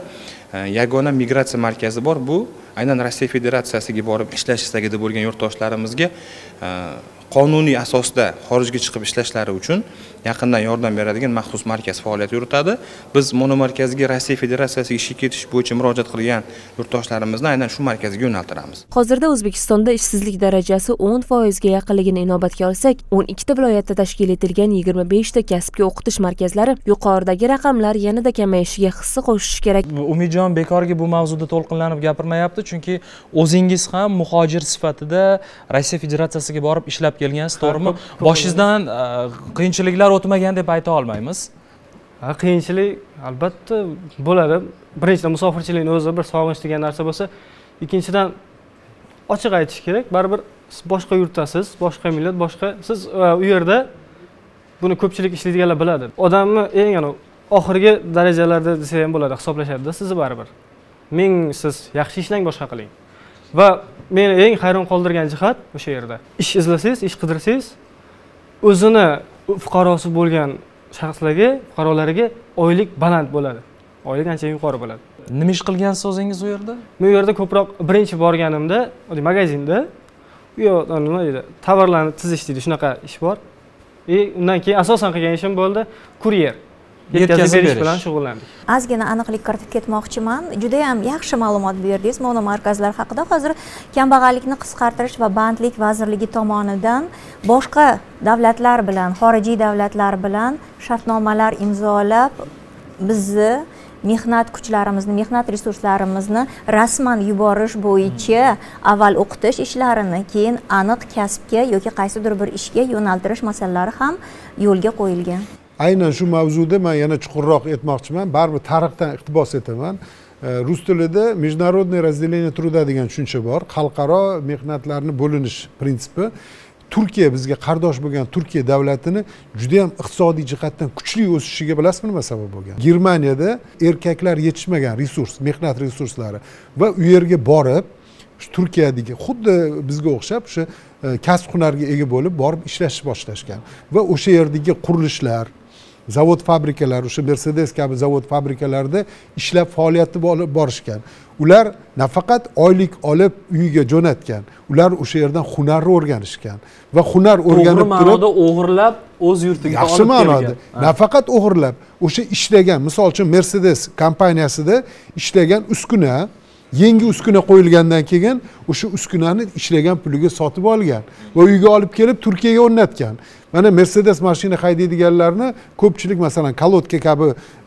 yagona migratsiya markazi bor. Bu aynan Rossiya Federatsiyasiga borib ishlash istagida bo'lgan yurtdoshlarimizga qonuniy asosda xorijga chiqib ishlashlari uchun yaqindan yordam beradigan maxsus markaz faoliyat yuritadi. Biz monomarkazga Rossiya Federatsiyasiga ishga ketish bo'yicha murojaat qilgan yurtdoshlarimizni aynan shu markazga yo'naltiramiz. Hozirda O'zbekistonda ishsizlik darajasi 10% ga yaqinligini inobatga olsak, 12 viloyatda tashkil etilgan 25 ta kasbga o'qitish markazlari yuqoridagi raqamlar yanada kamayishiga hissa qo'shishi kerak. Umidjon bekorga bu mavzuda to'lqinlanib gapirmayapti, chunki o'zingiz ham muhojir sifatida Rossiya Federatsiyasiga borib ishlab kelgansiz, to'g'rimi? Boshingizdan qiyinchiliklar o'tmagan deb ayta olmaymiz. Qiyinchilik albatta bo'ladi. Birinchidan musofirchilikning o'zi bir sog'inch degan narsa bo'lsa, ikkinchidan ochiq aytish kerak. Baribir siz boshqa yurtdasiz, boshqa millat, boshqa siz u yerda buni ko'pchilik ishlaydiganlar biladi. Odamni eng oxirgi darajalarda desa ham bo'ladi, hisoblashadi sizni baribir. Ming siz yaxshi ishlang, boshqa qiling. Va meni eng hayron qoldirgan jihat o'sha yerda. Ish izlasangiz, ish qidirsangiz, o'zini fuqarosi bo'lgan fuqarolariga oylik baland bo'ladi. Oylik ancha yuqori bo'ladi. Nima ish qilgansiz o'zingiz u yerda? Men u yerda ko'proq birinchi borganimda, magazinda, u yoqda nima deydi, tovarlarni tizish deydi, shunaqa ish bor. Undan keyin asosan qilgan ishim bo'ldi, kuryer. Yetkazib berish bilan shug'ullandik. Ozgina aniqlik kiritib ketmoqchiman. Juda ham yaxshi ma'lumot berdingiz monomarkazlar haqida. Hozir kambag'allikni qisqartirish va bandlik vazirligi tomonidan boshqa davlatlar bilan, xorijiy davlatlar bilan shartnomalar imzolab, bizni mehnat kuchlarimizni, mehnat resurslarimizni rasman yuborish bo'yicha avval o'qitish ishlarini, keyin aniq kasbga yoki qaysidir bir ishga yo'naltirish masalalari ham yo'lga qo'yilgan. Aynan shu mavzuda men yana chuqurroq aytmoqchiman. Baribir tarixdan iqtibos etaman. Rus tilida международное разделение труда degan tushuncha bor. Xalqaro mehnatlarni bo'linish prinsipi. Turkiya bizga qardosh bo'lgan Turkiya davlatini juda ham iqtisodiy jihatdan kuchli o'sishiga bilasizmi nima sabab bo'lgan? Germaniyada erkaklar yetishmagan resurs, mehnat resurslari va u yerga borib, Turkiyadagi xuddi bizga o'xshab o'sha kasb hunarga ega bo'lib borib ishlashni boshlashgan va o'sha yerdagi qurilishlar, zavod fabrikalar, o'sha Mercedes kabi zavod fabrikalarida ishlab faoliyatni olib borishgan. Ular nafaqat oylik olib uyiga jo'natgan, ular o'sha yerdan hunarni o'rganishgan va hunar o'rganib turib, to'g'ri ma'noda o'g'irlab o'z yurtiga olib kelgan. Nafaqat o'g'irlab, o'sha ishlagan, misol uchun Mercedes kompaniyasida ishlagan uskuna, yangi uskuna qo'yilgandan keyin o'sha uskunani ishlagan puliga sotib olgan va uyga olib kelib Turkiyaga o'rnatgan. Mana Mercedes mashina haydaydiganlarni ko'pchilik masalan kolotka kabi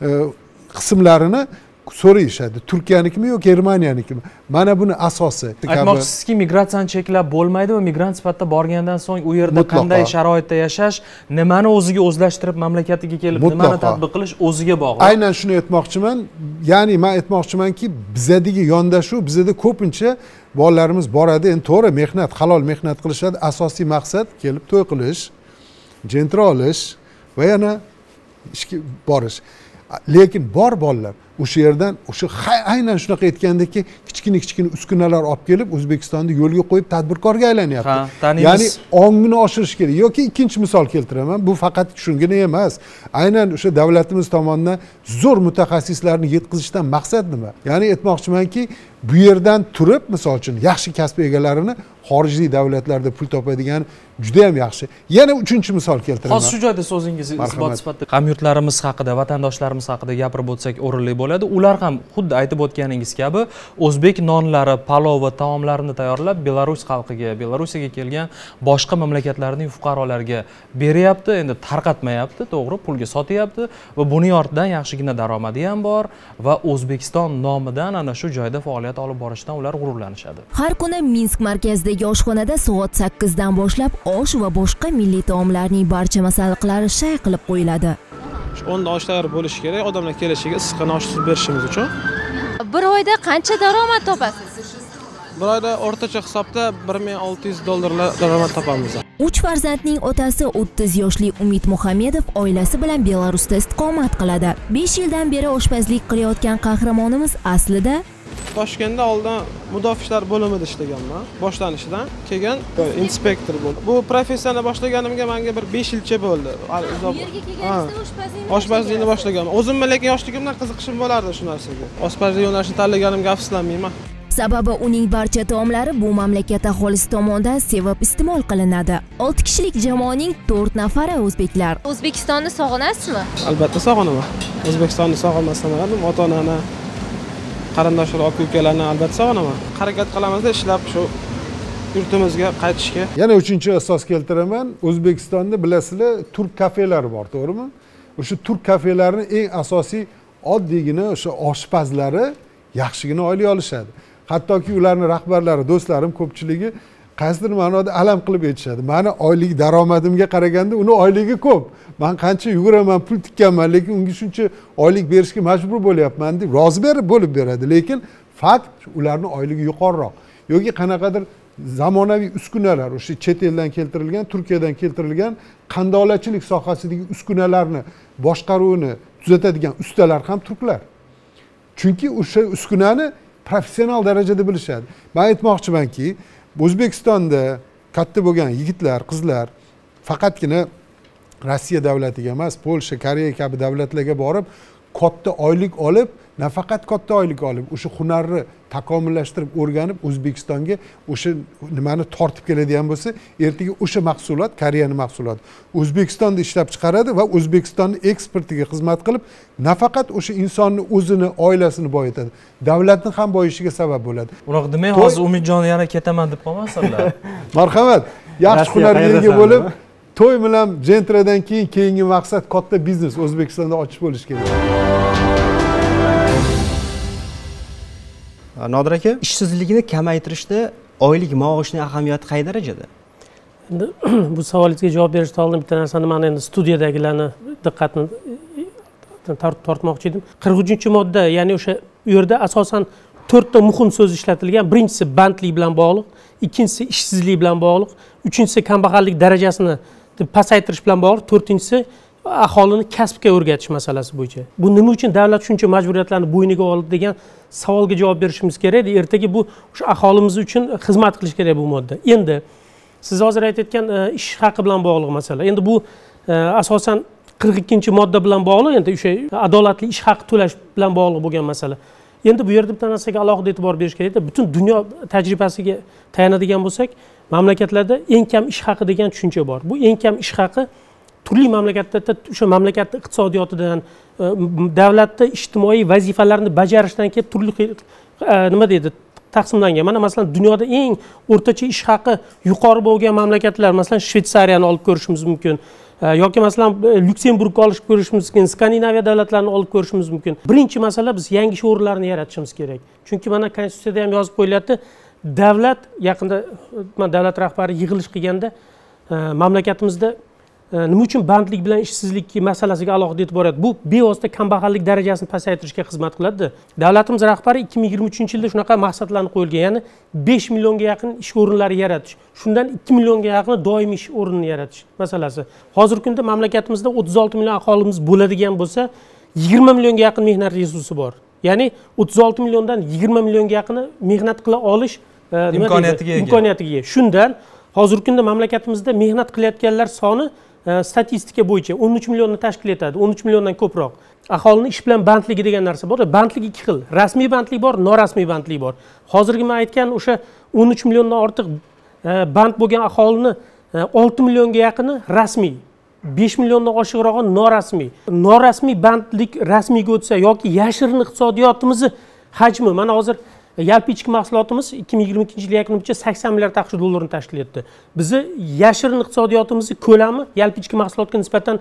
qismlarini so'rayishadi. Turkiyanikimi yoki Germaniyanikimi? Mana buni asosi. Aytmoqchisizki, migratsiyani cheklab bo'lmaydi va migrant sifatida borgandan so'ng u yerda qanday sharoitda yashash, nimani o'ziga o'zlashtirib mamlakatiga kelib nimani tatbiq qilish o'ziga bog'liq. Aynan shuni aytmoqchiman. Ya'ni men aytmoqchimanki, bizdagi yondashuv, bizda ko'pincha bolalarimiz boradi, endi to'g'ri mehnat, halol mehnat qilishadi. Asosiy maqsad kelib to'y qilish, jentira olish va yana ishga borish. Lekin bor bolalar o'sha yerdan o'sha aynan shunaqa aytgandeki kichkina uskunalar olib kelib O'zbekistonda yo'lga qo'yib tadbirkorga aylanyapti. Ya'ni ongini oshirish kerak. Yoki ikkinchi misol keltiraman. Bu faqat shungina emas. Aynan o'sha davlatimiz tomonidan zo'r mutaxassislarni yetkazishdan maqsad nima? Ya'ni aytmoqchimanki, bu yerdan turib, misol uchun yaxshi kasb egalarini xorijiy davlatlarda pul topadigan juda ham yaxshi. Yana uchinchi misol keltiraman. Hozir shu joyda so'zingizni isbot sifatida hamyurtlarimiz haqida, vatandoshlarimiz haqida gapirib o'tsak o'rinli bo'ladi. Ular ham xuddi aytib o'tganingiz kabi o'zbek nonlari, palov va taomlarini tayyorlab Belarus xalqiga, Belorussiyaga kelgan boshqa mamlakatlarning fuqarolariga beryapti, endi tarqatmayapti, to'g'ri, pulga sotyapti va buning ortidan yaxshigina daromadi ham bor va O'zbekiston nomidan ana shu joyda faoliyat olib borishdan ular g'ururlanishadi. Har kuni Minsk markazidagi oshxonada soat 8 dan boshlab osh va boshqa milliy taomlarning barcha masalliqlari shay qilib qo'yiladi. Onda oshlar bo'lishi kerak, odamlar kelishiga issiqqina osh suzib berishimiz uchun. Bir oyda qancha daromad topasiz? Bir oyda o'rtacha hisobda $1600 daromad topamiz. 3 farzandning otasi 30 yoshli Umid Muhammedov oilasi bilan Belarusda istiqomat qiladi. 5 yildan beri oshpazlik qilayotgan qahramonimiz aslida Toshkentda oldin mudofaa ishlar bo'limida ishlaganman. Boshlanishidan keyin inspektor bo'ldim. Bu professiyani boshlaganimga menga bir 5 yilcha bo'ldi. Oshpazlikni boshlaganman. O'zimmi lekin yoshligimdan qiziqishim bo'lardi shu narsaga. Oshpazlik yo'nalishini tanlaganimga afsuslanmayman. Sababi uning barcha taomlari bu mamlakat aholisi tomonidan sevib iste'mol qilinadi. 6 kishilik jamoaning 4 nafari o'zbeklar. O'zbekistonni sog'inasizmi? Albatta sog'inaman. O'zbekistonni sog'inmasam edim, ota-onani, qarindoshlar, aka-ukalarni albatta sog'inaman. Harakat qilamiz-da ishlab shu yurtimizga qaytishga. Yana 3-asos keltiraman. O'zbekistonda bilasizlar, turk kafelari bor, to'g'rimi? O'sha turk kafelarini eng asosiy oddiygina o'sha oshpazlari yaxshigina oylik olishadi. Hattoki ularning rahbarlari, do'stlarim ko'pchiligi qaysidir ma'noda alam qilib aytishadi. Meni oylik daromadimga qaraganda uni oyligi ko'p. Men qancha yuguraman, pul tikkanman, lekin unga shuncha oylik berishga majbur bo'lyapman deb rozi bo'lib beradi. Lekin fakt ularning oyligi yuqoriroq. Yoki qanaqadir zamonaviy uskunalar, o'sha chet eldan keltirilgan, Turkiyadan keltirilgan qandolatchilik sohasidagi uskunalarni boshqaruvini tuzatadigan ustalar ham turklar. Chunki o'sha uskunani professional darajada bilishadi. Men aytmoqchimanki, O'zbekistonda katta bo'lgan yigitlar, qizlar faqatgina Rossiya davlatiga emas, Polsha, Koreya kabi davlatlarga borib, katta oylik olib, nafaqat katta oylik olib, o'sha hunarni takomillashtirib, o'rganib, O'zbekistonga o'sha nimani tortib keladigan bo'lsa, ertaga o'sha mahsulot, Koreyaning mahsuloti O'zbekistonda ishlab chiqaradi va O'zbekistonning eksportiga xizmat qilib, nafaqat o'sha insonni o'zini, oilasini boyitadi, davlatni ham boyishiga sabab bo'ladi. Unaqa demay, hozir Umidjon yana ketaman deb qolmasinlar. Marhamat, yaxshi hunarga ega bo'lib, to'y bilan jentradan keyingi maqsad katta biznes O'zbekistonda ochish bo'lishi kerak. Nodir aka, ishsizlikni kamaytirishda oylik maoshning ahamiyati qay darajada? Endi bu savolingizga javob berishdan oldin bitta narsani men endi studiyadagilarni diqqatini tortmoqchi edim. 43-modda, ya'ni o'sha u yerda asosan 4 ta muhim so'z ishlatilgan. Birinchisi bandlik bilan bog'liq, ikkinchisi ishsizlik bilan bog'liq, uchinchisi kambag'allik darajasini pasaytirish bilan bog'liq, to'rtinchisi aholini kasbga o'rgatish masalasi bo'yicha. Bu nima uchun davlat shuncha majburiyatlarni bo'yniga oldi degan savolga javob berishimiz kerak. Ertaga bu o'sha aholimiz uchun xizmat qilish kerak bu modda. Endi siz hozir aytayotgan ish haqi bilan bog'liq masala. Endi bu asosan 42-modda bilan bog'liq, endi o'sha adolatli ish haqi to'lash bilan bog'liq bo'lgan masala. Endi bu yerda bitta narsaga alohida e'tibor berish kerak. Butun dunyo tajribasiga tayanadigan bo'lsak, mamlakatlarda eng kam ish haqi degan tushuncha bor. Bu eng kam ish haqi turli mamlakatlarda o'sha mamlakatning iqtisodiyotidan, davlatda ijtimoiy vazifalarni bajarishdan kelib turli nima deydi, taqsimlangan. Mana masalan dunyoda eng o'rtacha ish haqi yuqori bo'lgan mamlakatlar, masalan Shvetsariyani olib ko'rishimiz mumkin. Yoki masalan Lyuksemburgni olib ko'rishimiz mumkin, Skandinaviya davlatlarini olib ko'rishimiz mumkin. Birinchi masala biz yangi ish o'rinlarini yaratishimiz kerak. Chunki mana konstitutsiyada ham yozib qo'yilyapti, davlat yaqinda davlat rahbari yig'ilish qilganda mamlakatimizda nima uchun bandlik bilan ishsizlik masalasiga alohida e'tibor beradi? Bu bevosita kambag'allik darajasini pasaytirishga xizmat qiladi. Davlatimiz rahbari 2023-yilda shunaqa maqsadlarni qo'yilgan, ya'ni 5 millionga yaqin ish o'rinlari yaratish, shundan 2 millionga yaqin doimiy ish o'rnini yaratish masalasi. Hozirgi kunda mamlakatimizda 36 million aholimiz bo'ladigan bo'lsa, 20 millionga yaqin mehnat resursi bor. Ya'ni 36 milliondan 20 millionga yaqini mehnat qila olish imkoniyatiga ega. Shundan hozirgi kunda mamlakatimizda mehnat qilayotganlar soni statistika bo'yicha 13 millionni tashkil etadi, 13 milliondan ko'proq. Aholini ish bilan bandligi degan narsa bor. Bandlik ikki xil. Rasmiy bandlik bor, norasmiy bandlik bor. Hozirgi men aytgan o'sha 13 milliondan ortiq band bo'lgan aholini 6 millionga yaqini rasmiy, 5 milliondan oshiqrog'i norasmiy. Norasmiy bandlik rasmiyga o'tsa yoki yashirin iqtisodiyotimizni hajmi, mana hozir yalpi ichki mahsulotimiz 2022-yil yakunigacha 80 milliard AQSh dollarni tashkil etdi. Bizi yashirin iqtisodiyotimizning ko'lami yalpi ichki mahsulotga nisbatan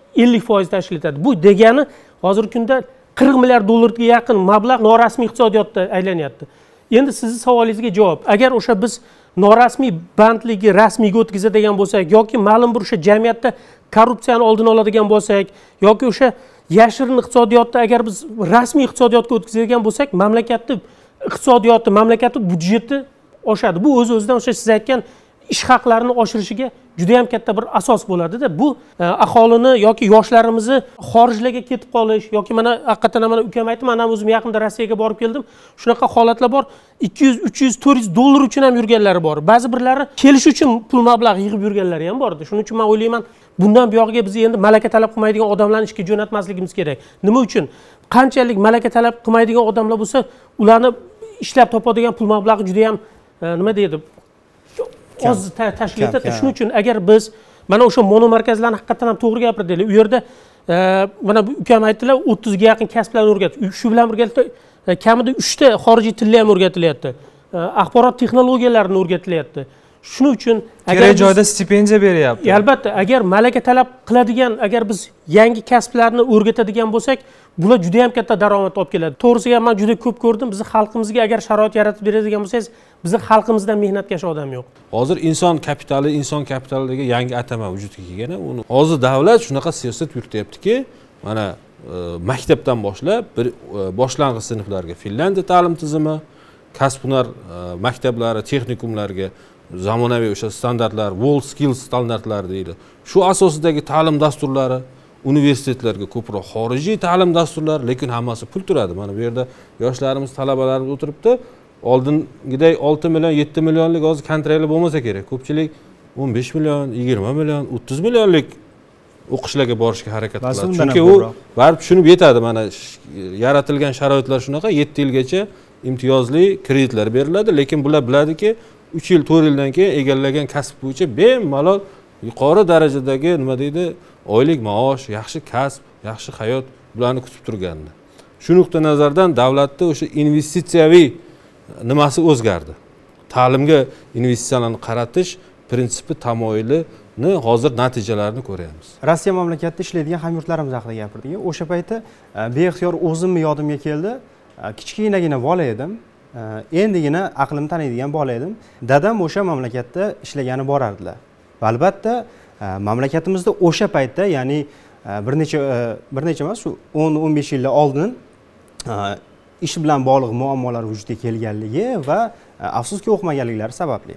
50% tashkil etadi. Bu degani hozirgi kunda 40 milliard dollarga yaqin mablag' norasmiy iqtisodiyotda aylanyapti. Endi sizning savolingizga javob. Agar o'sha biz norasmiy bandligi rasmiyga o'tkazadigan bo'lsak yoki ma'lum bir o'sha jamiyatda korrupsiyani oldini oladigan bo'lsak yoki o'sha yashirin iqtisodiyotda agar biz rasmiy iqtisodiyotga o'tkazadigan bo'lsak, mamlakatning iqtisodiyoti, mamlakatning budjeti oshadi. Bu o'z-o'zidan o'sha siz aytgan ish haqlarini oshirishiga juda ham katta bir asos bo'ladida. Bu aholini yoki yoshlarimizni xorijlarga ketib qolish yoki mana haqiqatan mana ukam aytdi, men ham o'zim yaqinda Rossiyaga borib keldim. Shunaqa holatlar bor. 200, 300, 400 dollar uchun ham yurganlari bor. Ba'zi birlari kelish uchun pul mablag' yig'ib yurganlari ham bor edi. Shuning uchun men o'ylayman, bundan buyog'iga biz endi malaka talab qilmaydigan odamlarni ishga jo'natmasligimiz kerak. Nima uchun? Qanchalik malaka talab qilmaydigan odamlar bo'lsa, ularni ishlab topadigan pul mablag'i juda ham nima deydi? Oz tashkil etadi. Shuning uchun agar biz mana o'sha monomarkazlarni haqiqatan ham to'g'ri gapirdinglar. U yerda mana bu ukam aytdilar, 30 ga yaqin kasblarni o'rgatib. Shu bilan birgalikda kamida 3 ta xorijiy tillar ham o'rgatilyapti. Axborot texnologiyalarini o'rgatilyapti. Shuning uchun kerak joyda stipendiya beryapti. Albatta, agar malaka talab qiladigan, agar biz yangi kasblarni o'rgatadigan bo'lsak, bular juda ham katta daromad olib keladi. To'g'risiga men juda ko'p ko'rdim. Bizning xalqimizga agar sharoit yaratib beradigan bo'lsangiz, bizning xalqimizdan mehnatkash odam yo'q. Hozir inson kapitali degan yangi atama vujudga kelgan. Uni hozir davlat shunaqa siyosat yurityaptiki, mana maktabdan boshlab bir boshlang'ich sinflarga Finlandiya ta'lim tizimi, kasb-hunar maktablari, texnikumlarga zamonaviy o'sha standartlar, World Skills standartlari deydi. Shu asosidagi ta'lim dasturlari, universitetlarga ko'proq xorijiy ta'lim dasturlari, lekin hammasi pul turadi. Mana bu yerda yoshlarimiz, talabalarimiz o'tiribdi. Oldingiday 6 million, 7 millionlik hozir kontraktlar bo'lmasa kerak. Ko'pchilik 15 million, 20 million, 30 millionlik o'qishlarga borishga harakat qiladi. Chunki u baribir tushunib yetadi. Mana yaratilgan sharoitlar shunaqa, 7 yilgacha imtiyozli kreditlar beriladi, lekin bular biladiki, 3 yil, 4 yildan keyin egallagan kasb bo'yicha bemalol yuqori darajadagi nima deydi, oylik maosh, yaxshi kasb, yaxshi hayot bularni kutib turgandi. Shu nuqta nazardan davlatda o'sha investitsiyaviy nimasi o'zgardi. Ta'limga investitsiyalarni qaratish prinsipi tamoyilini hozir natijalarini ko'ryapmiz. Rossiya mamlakatida ishlaydigan hamyurtlarimiz haqida gapirdik. O'sha paytda beixtiyor o'zimni yodimga keldi. Kichkinagina bola edim. Endigina aqlimni taniydigan bola edim. Dadam o'sha mamlakatda ishlagani borardilar. Va albatta mamlakatimizda o'sha paytda, ya'ni bir necha emas, shu 10-15 yillar oldin ish bilan bog'liq muammolar vujudga kelganligi va afsuski o'qimaganliklari sababli.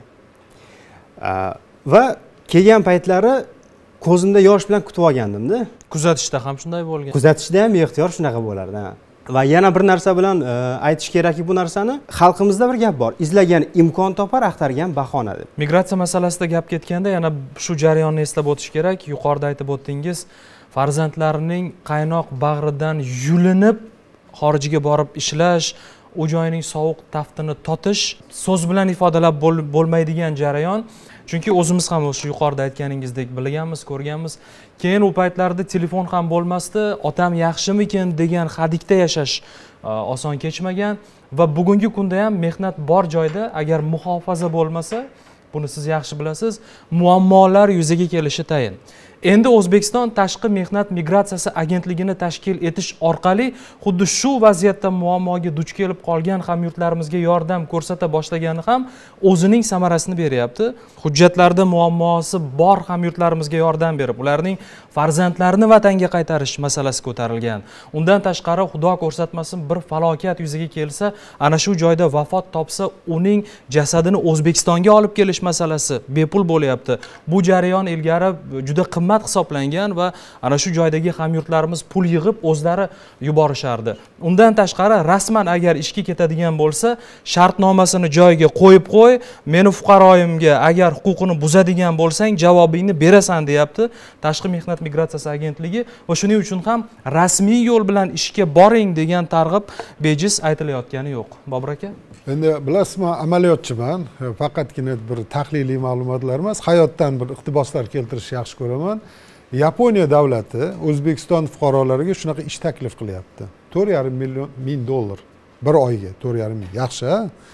Va kelgan paytlari ko'zimda yosh bilan kutib olgandim-da. Kuzatishda ham shunday bo'lgan. Kuzatishda ham beixtiyor shunaqa bo'lardi. Va yana bir narsa bilan aytish kerakki, bu narsani xalqimizda bir gap bor. Izlagan imkon topar, axtargan bahona deb. Migratsiya masalasida gap ketganda yana shu jarayonni eslab o'tish kerak. Yuqorida aytib o'tdingiz, farzandlarining qaynoq bag'ridan yulinib xorijga borib ishlash, u joyning sovuq taftini totish so'z bilan ifodalab bo'lmaydigan jarayon. Chunki o'zimiz ham o'sha yuqorida aytganingizdek bilganmiz, ko'rganmiz. Keyin u paytlarda telefon ham bo'lmasdi, otam yaxshimikin degan hadikda yashash oson kechmagan va bugungi kunda ham mehnat bor joyda agar muhofaza bo'lmasa, buni siz yaxshi bilasiz, muammolar yuzaga kelishi tayin. Endi O'zbekiston Tashqi mehnat migratsiyasi agentligini tashkil etish orqali xuddi shu vaziyatda muammoga duch kelib qolgan hamyurtlarimizga yordam ko'rsata boshlagani ham o'zining samarasini beryapti. Hujjatlarda muammosi bor hamyurtlarimizga yordam berib, ularning farzandlarini vatanga qaytarish masalasi ko'tarilgan. Undan tashqari, xudo ko'rsatmasin, bir falokat yuzaga kelsa, ana shu joyda vafot topsa, uning jasadini O'zbekistonga olib kelish masalasi bepul bo'lyapti. Bu jarayon ilgari juda qimmat hisoblangan va ana shu joydagi hamyurtlarimiz pul yig'ib o'zlari yuborishardi. Undan tashqari, rasman agar ishga ketadigan bo'lsa, shartnomasini joyiga qo'yib qo'y, meni fuqaroyimga agar huquqini buzadigan bo'lsang, javobingni berasan deyapti Tashqi mehnat migratsiyasi agentligi va shuning uchun ham rasmiy yo'l bilan ishga boring degan targ'ib bejiz aytilayotgani yo'q. Bobur aka? Endi bilasizmi, amaliyotchiman, faqatgina bir tahliliy ma'lumotlar emas, hayotdan bir iqtiboslar keltirishni yaxshi ko'raman. Yaponiya davlati O'zbekiston fuqarolariga shunaqa ish taklif qilyapti. 4,5 ming dollar bir oyga, 4,5 ming. Yaxshi,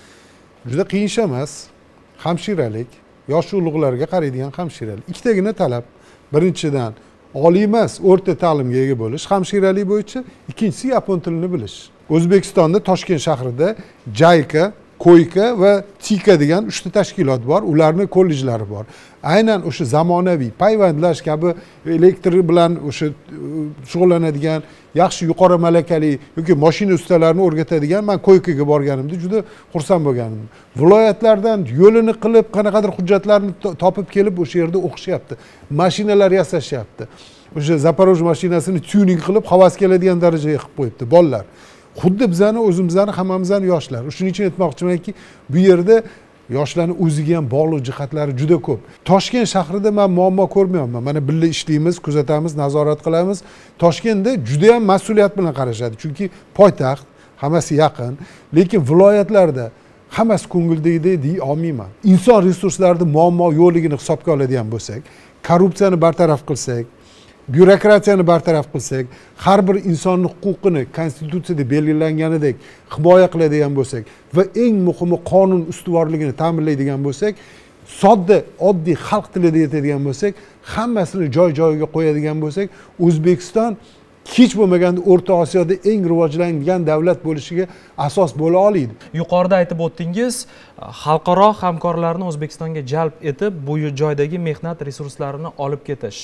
juda qiyin ish emas. Hamshiralik, yosh ulug'larga qaraydigan hamshiralik. Ikkitagina talab. Birinchidan oliy emas, o'rta ta'limga ega bo'lish, hamshiralik bo'yicha, ikkinchisi yapon tilini bilish. O'zbekistonda Toshkent shahrida JICA koyka va tika degan 3 ta tashkilot bor, ularni kollejlari bor. Aynan o'sha zamonaviy payvandlash kabi elektr bilan o'sha shug'ullanadigan yaxshi yuqori malakali yoki mashina ustalarini o'rgatadigan men koykaga borganimda juda xursand bo'lgandim. Viloyatlardan yo'lini qilib, qanaqadir hujjatlarni topib kelib o'sha yerda o'qishyapti. Mashinalar yasashyapti. O'sha Zaporoj mashinasini tuning qilib havas keladigan darajaga qilib qo'yibdi bolalar. Xuddi bizani o'zimizni hammamizni yoshlar. Shuning uchun aytmoqchimanki, bu yerda yoshlarning o'ziga ham bog'liq jihatlari juda ko'p. Toshkent shahrida men muammo ko'rmayapman. Mana birga ishlaymiz, kuzatamiz, nazorat qilamiz. Toshkentda juda ham mas'uliyat bilan qarashadi. Chunki poytaxt, hammasi yaqin, lekin viloyatlarda hammasi ko'ngildagidek deya olmayman. Inson resurslarida muammo yo'qligini hisobga oladigan bo'lsak, korrupsiyani bartaraf qilsak, byurokratiyani bartaraf qilsak, har bir insonning huquqini konstitutsiyada belgilanganidek himoya qiladigan bo'lsak va eng muhimi qonun ustuvorligini ta'minlaydigan bo'lsak, sodda, oddiy xalq tilida aytadigan bo'lsak, hammasini joy-joyiga qo'yadigan bo'lsak, O'zbekiston hech bo'lmaganda O'rta Osiyoda eng rivojlangan davlat bo'lishiga asos bo'la oladi. Yuqorida aytib o'tdingiz, xalqaro hamkorlarni O'zbekistonga jalb etib, bu joydagi mehnat resurslarini olib ketish.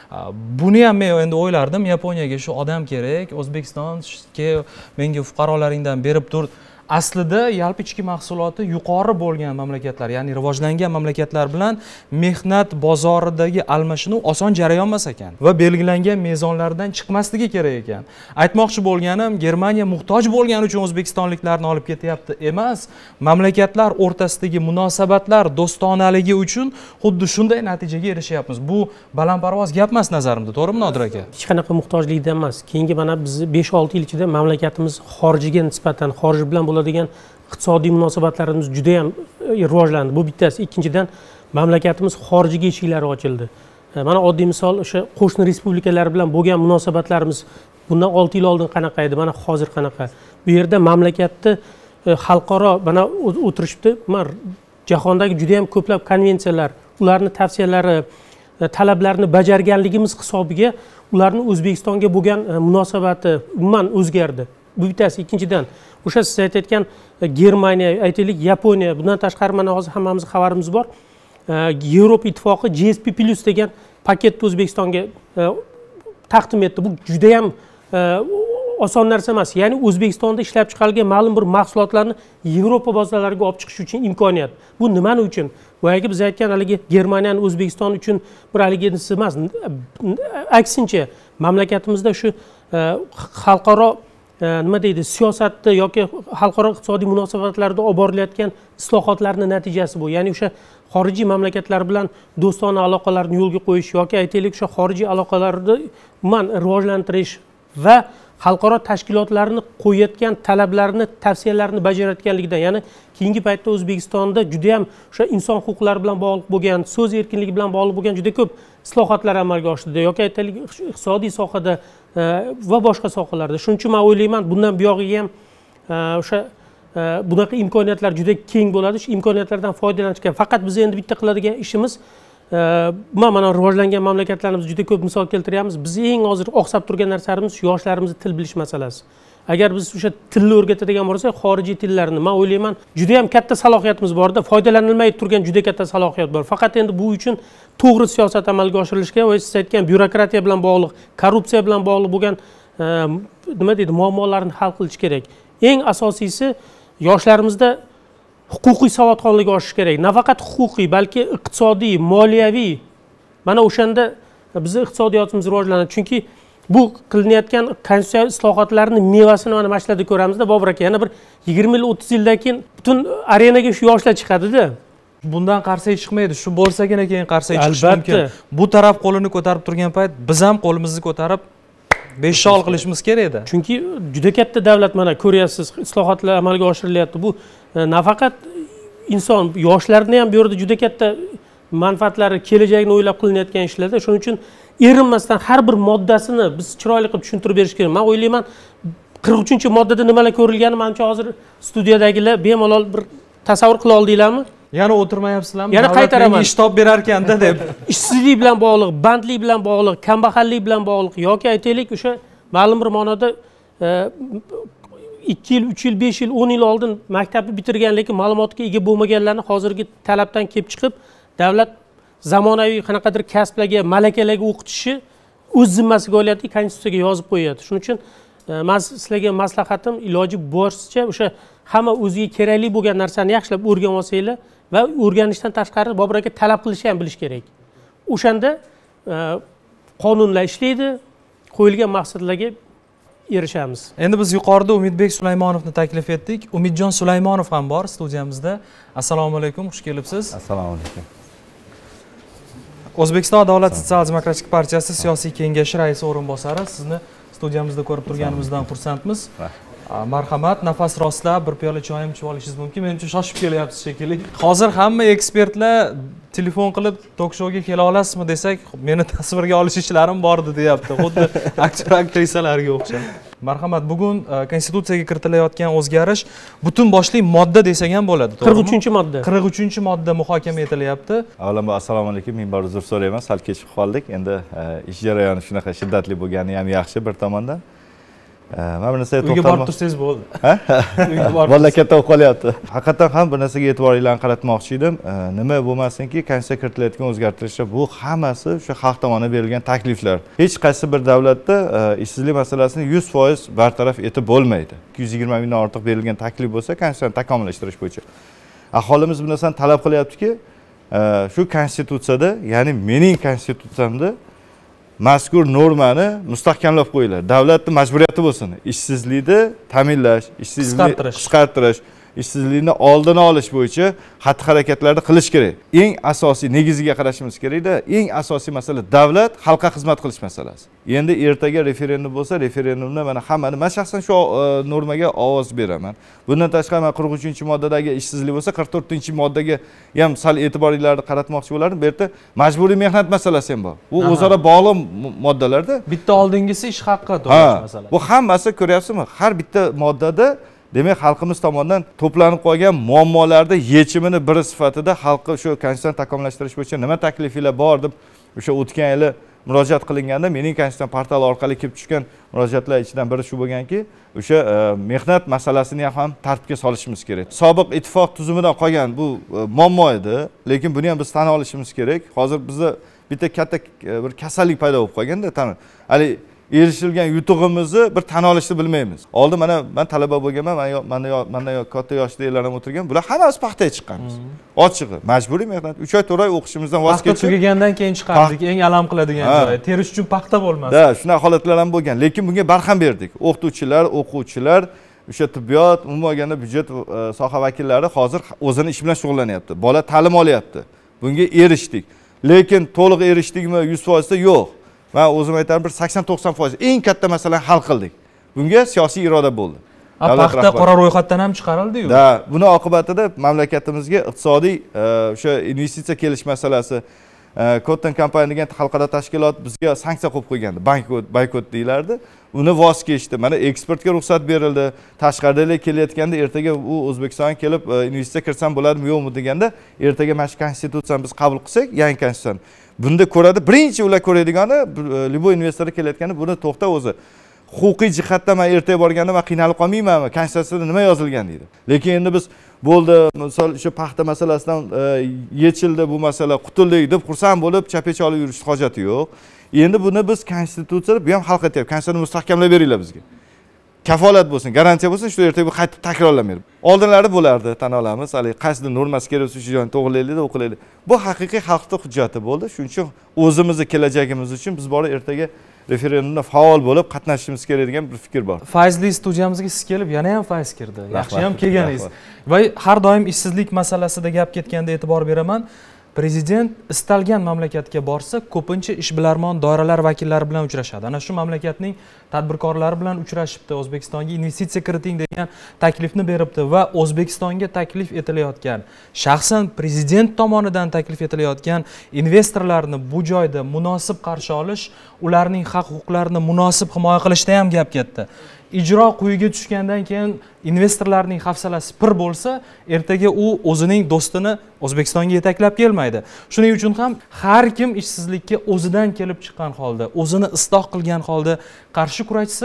Buni ham men endi o'ylardim, Yaponiyaga shu odam kerak, O'zbekistonga menga fuqarolaringdan berib tur. Aslida yalpi ichki mahsuloti yuqori bo'lgan mamlakatlar, ya'ni rivojlangan mamlakatlar bilan mehnat bozoridagi almashinuv oson jarayon emas ekan va belgilangan mezonlardan chiqmasligi kerak ekan. Aytmoqchi bo'lganim, Germaniya muhtoj bo'lgani uchun o'zbekistonliklarni olib ketyapti emas, mamlakatlar o'rtasidagi munosabatlar do'stonaligi uchun xuddi shunday natijaga erishyapmiz. Bu balandparvoz gap emas nazarimda, to'g'rimi Nodir aka? Hech qanaqa muhtojlikdan emas. Keyingi mana biz 5-6 yil ichida mamlakatimiz xorijga nisbatan, xorij bilan bo'ladigan iqtisodiy munosabatlarimiz juda ham rivojlandi. Bu bittasi. Ikkinchidan, mamlakatimiz xorijga eshiklari ochildi. Mana oddiy misol, o'sha qo'shni respublikalar bilan bo'lgan munosabatlarimiz bundan 6 yil oldin qanaqa edi, mana hozir qanaqa. Bu yerda mamlakatni xalqaro mana o'tirishibdi. Men jahondagi juda ham ko'plab konvensiyalar, ularning tavsiyalari, talablarini bajarganligimiz hisobiga ularning O'zbekistonga bo'lgan munosabati umuman o'zgardi. Bu bittasi. Ikkinchidan, o'sha siz aytayotgan Germaniya, aytaylik Yaponiya, bundan tashqari mana hozir hammamiz xabarimiz bor. Yevropa ittifoqi GSP+ degan paketni O'zbekistonga taqdim etdi. Bu juda ham oson narsa emas. Ya'ni O'zbekistonda ishlab chiqarilgan ma'lum bir mahsulotlarni Yevropa bozorlariga olib chiqish uchun imkoniyat. Bu nimani uchun? Boyagi biz aytgan haligi Germaniyaning O'zbekiston uchun bir haligi nisi emas. Aksincha, mamlakatimizda shu xalqaro nima deydi, siyosatda yoki xalqaro iqtisodiy munosabatlarda olib borilayotgan islohotlarning natijasi bu. Ya'ni o'sha xorijiy mamlakatlar bilan do'stona aloqalarni yo'lga qo'yish yoki aytaylik o'sha xorijiy aloqalarni umuman rivojlantirish va xalqaro tashkilotlarni qo'yayotgan talablarni, tavsiyalarini bajarayotganligidan, ya'ni keyingi paytda O'zbekistonda juda ham o'sha inson huquqlari bilan bog'liq bo'lgan, so'z erkinligi bilan bog'liq bo'lgan juda ko'p islohotlar amalga oshdi yoki aytaylik iqtisodiy sohada va boshqa sohalarda. Shuning uchun men o'ylayman, bundan buyog'iga ham o'sha bunaqa imkoniyatlar juda keng bo'ladi. Shu imkoniyatlardan foydalanishga faqat biz endi bitta qiladigan ishimiz, mana rivojlangan mamlakatlarimiz juda ko'p misol keltiryapmiz. Biz eng hozir oqsab turgan narsalarimiz yoshlarimizni til bilish masalasi. Agar biz o'sha tilni o'rgatadigan bo'lsak, xorijiy tillarni, men o'ylayman, juda ham katta salohiyatimiz borda, foydalanilmay turgan juda katta salohiyat bor. Faqat endi bu uchun to'g'ri siyosat amalga oshirilishga va siz aytgan byurokratiya bilan bog'liq, korrupsiya bilan bog'liq bo'lgan nima deydi, muammolarni hal qilish kerak. Eng asosiysi yoshlarimizda huquqiy savodxonligi oshishi kerak. Nafaqat huquqiy, balki iqtisodiy, moliyaviy. Mana o'shanda bizning iqtisodiyotimiz rivojlanadi. Chunki bu qilinayotgan konstitutsiya islohotlarining mevasini mana mashlarda ko'ramizda, Bobur aka. Yana bir 20 yil, 30 yildan keyin butun arenaga shu yoshlar chiqadi-da. Bundan qarsak chiqmaydi. Shu bo'lsagina keyin qarsak chiqish mumkin. Bu taraf qo'lini ko'tarib turgan payt biz ham qo'limizni ko'tarib beshol qilishimiz kerak edi. Chunki juda katta davlat, mana ko'ryapsiz, islohotlar amalga oshirilyapti. Bu nafaqat inson, yoshlarni ham bu yerda juda katta manfaatlari, kelajagini o'ylab qilinayotgan ishlarda. Shuning uchun erinmasdan har bir moddasini biz chiroyli qilib tushuntirib berish kerak. Men o'ylayman, 43-moddada nimalar ko'rilgani menimcha hozir studiyadagilar bemalol bir tasavvur qila oldinglarmi? Yana o'tirmayapsizlarmi? Yana qaytaraman. Ish top berar ekanda deb. Ishsizlik bilan bog'liq, bandlik bilan bog'liq, kambag'allik bilan bog'liq yoki aytaylik o'sha ma'lum bir ma'noda 2 yil 3 yil 5 yil 10 yil oldin maktabni bitirgan lekin ma'lumotga ega bo'lmaganlarni hozirgi talabdan kelib chiqib davlat zamonaviy qanaqadir kasblarga malakalarga o'qitishi o'z zimmasiga olyapti, konstitutsiyaga yozib qo'yadi. Shuning uchun men sizlarga maslahatim iloji boricha o'sha hamma o'ziga kerakli bo'lgan narsani yaxshilab o'rganib olsanglar va o'rganishdan tashqari Bobur aka talab qilishni ham bilish kerak. O'shanda qonunlar ishlaydi, qo'yilgan maqsadlarga erishamiz. Endi biz yuqorida Umidbek Sulaymonovni taklif etdik. Umidjon Sulaymonov ham bor studiyamizda. Assalomu alaykum, xush kelibsiz. Assalomu alaykum. O'zbekiston Davlat sotsial demokratik partiyasi siyosiy kengashi raisi o'rinbosari, sizni studiyamizda ko'rib turganimizdan xursandmiz. Marhamat, nafas rostlab bir piyola choy ham ichib olishingiz mumkin. Menimcha shoshib kelyapsiz shekilli. Hozir hamma ekspertlar telefon qilib tok-shouga kela olasizmi desak, meni tasvirga olish ishlarim bor edi deyapti. Xuddi aktyor aktrisalarga o'xshab. Marhamat, bugun konstitutsiyaga kiritilayotgan o'zgarish butun boshli modda desak ham bo'ladi, to'g'rimi? 43-modda. 43-modda muhokama etilyapti. Avvalambor assalomu alaykum, men bor uzr so'rayman, sal kechib qoldik. Endi ish jarayoni shunaqa shiddatli bo'lgani ham yaxshi bir tomondan. Mana bu narsaga uyga borib tursangiz bo'ldi. Bolalar katta bo'lib qolyapti. Haqiqatan ham bir narsaga e'tiboringlarni qaratmoqchi edim. Nima bo'lmasinki, konstitutsiyaga kiritilayotgan o'zgartirishlar bu hammasi o'sha xalq tomonidan berilgan takliflar. Hech qaysi bir davlatda ishsizlik masalasini 100% bartaraf etib bo'lmaydi. 220 mingdan ortiq berilgan taklif bo'lsa, konstitutsiyani takomillashtirish bo'yicha. Aholimiz bu narsani talab qilyaptiki, shu konstitutsiyada, ya'ni mening konstitutsiyamda mazkur normani mustahkamlab qo'yiladi. Davlatning majburiyati bo'lsin. Ishsizlikni ta'minlash, ishsizlikni qisqartirish, ishsizlikni oldini olish bo'yicha xatti-harakatlarni qilish kerak. Eng asosiy negiziga qarashimiz kerak-da. Eng asosiy masala davlat xalqqa xizmat qilish masalasi. Endi ertaga referendum bo'lsa, referendumda mana hammani, men shaxsan shu normaga ovoz beraman. Bundan tashqari men 43-moddadagi ishsizlik bo'lsa, 44-moddaga ham sal e'tiboringlarni qaratmoqchi bo'lardim. Bu yerda majburiy mehnat masalasi ham bor. Bu o'zaro bog'liq moddalarda. Bitta oldingisi ish haqqi to'lash masalasi. Bu hammasi ko'ryapsizmi? Har bitta moddada demak xalqimiz tomonidan to'planib qolgan muammolarni yechimini biri sifatida xalqqa shu konstitutsiyani takomillashtirish bo'yicha nima takliflar bor deb o'sha o'tgan yili murojaat qilinganda mening konstitutsiya portali orqali kelib tushgan murojaatlar ichidan biri shu bo'lganki, o'sha mehnat masalasini ham tartibga solishimiz kerak. Sobiq ittifoq tuzumidan qolgan bu muammo edi, lekin buni ham biz tan olishimiz kerak. Hozir bizda bitta katta bir kasallik paydo bo'lib qolganda, hali erishilgan yutug'imizni bir tan olishni bilmaymiz. Oldin mana men talaba bo'lganman, mana katta yoshdagilar ham o'tirgan. Bular hammasi paxtaga chiqqanmiz. Ochig'i, majburiy mehnat 3 oy 4 oy o'qishimizdan voz kechib, paxta tugagandan keyin chiqardik. Eng alam qiladigan joyi. Terish uchun paxta bo'lmasdi. Da, shunaqa holatlar ham bo'lgan, lekin bunga barham berdik. O'qituvchilar, o'quvchilar, o'sha tibbiyot, umuman olganda byudjet soha vakillari hozir o'zini ish bilan shug'ullanyapti. Bola ta'lim olyapti. Bunga erishdik. Lekin to'liq erishdikmi 100% da yo'q. Ben o'zim aytarim bir 80-90% eng katta masalani hal qildik. Bunga siyosiy iroda bo'ldi. Paxta qora ro'yxatdan ham chiqarildi-yu. Da, buni oqibatida mamlakatimizga iqtisodiy o'sha investitsiya kelish masalasi, Cotton kompaniya degan xalqaro tashkilot bizga sanksiya qo'yib qo'ygandi. Boykot deylardi. Uni voz kechdi. Mana eksportga ruxsat berildi. Tashqaridagilar kelayotganda ertaga u O'zbekistonga kelib investitsiya kirsam bo'ladimi, yo'qmi deganda, ertaga mana shu konstitutsiyani biz qabul qilsak, yangi konstitutsiyani bunda ko'radi. Birinchi ular ko'radiganı libo investor kelayotganda buni to'xta o'zi. Huquqiy jihatdan men ertaga borganda men qiynalib qolmaymanmi? Konstitutsiyada nima yozilgan deydi. Lekin endi biz bo'ldi, misol shu paxta masalasidan yechildi bu masala, qutuldik deb xursand bo'lib chapech olib yurish hojati yo'q. Endi buni biz konstitutsiyada bu ham hal qilyapmiz. Konstitutsiyani mustahkamlab beringlar bizga. Kafolat bo'lsin, garantiya bo'lsin, shu ertaga bu qaytib takrorlanmaydi. Oldinlari bo'lardi, tan olamiz. Hali qaysi normasi kerak bo'lsa shu joyni to'g'rilaylik, o'qilaylik. Bu haqiqiy xalqning hujjati bo'ldi. Shuning uchun o'zimizni kelajagimiz uchun biz bor ertaga referendumda faol bo'lib qatnashishimiz kerak degan bir fikr bor. Fayzli studiyamizga siz kelib yana ham fayz kirdi. Yaxshi ham kelganingiz. Va har doim ishsizlik masalasida gap ketganda e'tibor beraman. Prezident istalgan mamlakatga borsa, ko'pincha ishbilarmon doiralar vakillari bilan uchrashadi. Ana shu mamlakatning tadbirkorlari bilan uchrashibdi, O'zbekistonga investitsiya kiriting degan taklifni beribdi va O'zbekistonga taklif etilayotgan, shaxsan prezident tomonidan taklif etilayotgan investorlarni bu joyda munosib qarshi olish, ularning haq-huquqlarini munosib himoya qilishda ham gap ketdi. Ijro quyiga tushgandan keyin investorlarning hafsalasi pir bo'lsa, ertaga u o'zining do'stini O'zbekistonga yetaklab kelmaydi. Shuning uchun ham har kim ishsizlikka o'zidan kelib chiqqan holda, o'zini isloh qilgan holda qarshi kurashsa,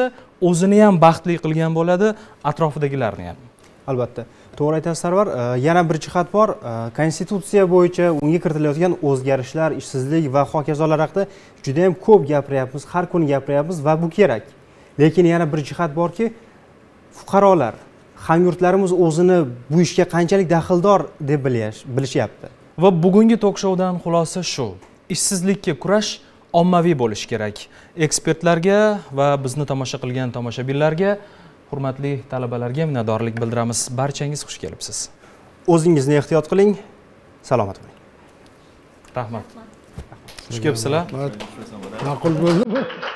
o'zini ham baxtli qilgan bo'ladi, atrofidagilarni ham. Albatta. To'g'ri aytasiz Sarvar. Yana bir jihat bor. Konstitutsiya bo'yicha unga kiritilayotgan o'zgarishlar, ishsizlik va hokazolar haqida juda ham ko'p gapiryapmiz, har kuni gapiryapmiz va bu kerak. Lekin yana bir jihat borki, fuqarolar, hamyurtlarimiz o'zini bu ishga qanchalik daxldor deb bilishyapti. Va bugungi tok-shoudan xulosa shu. Ishsizlikka kurash ommaviy bo'lishi kerak. Ekspertlarga va bizni tomosha qilgan tomoshabinlarga, hurmatli talabalarga minnatdorlik bildiramiz. Barchangiz xush kelibsiz. O'zingizni ehtiyot qiling. Salomat bo'ling. Rahmat. Xush kelibsizlar. Ma'qul bo'ldi.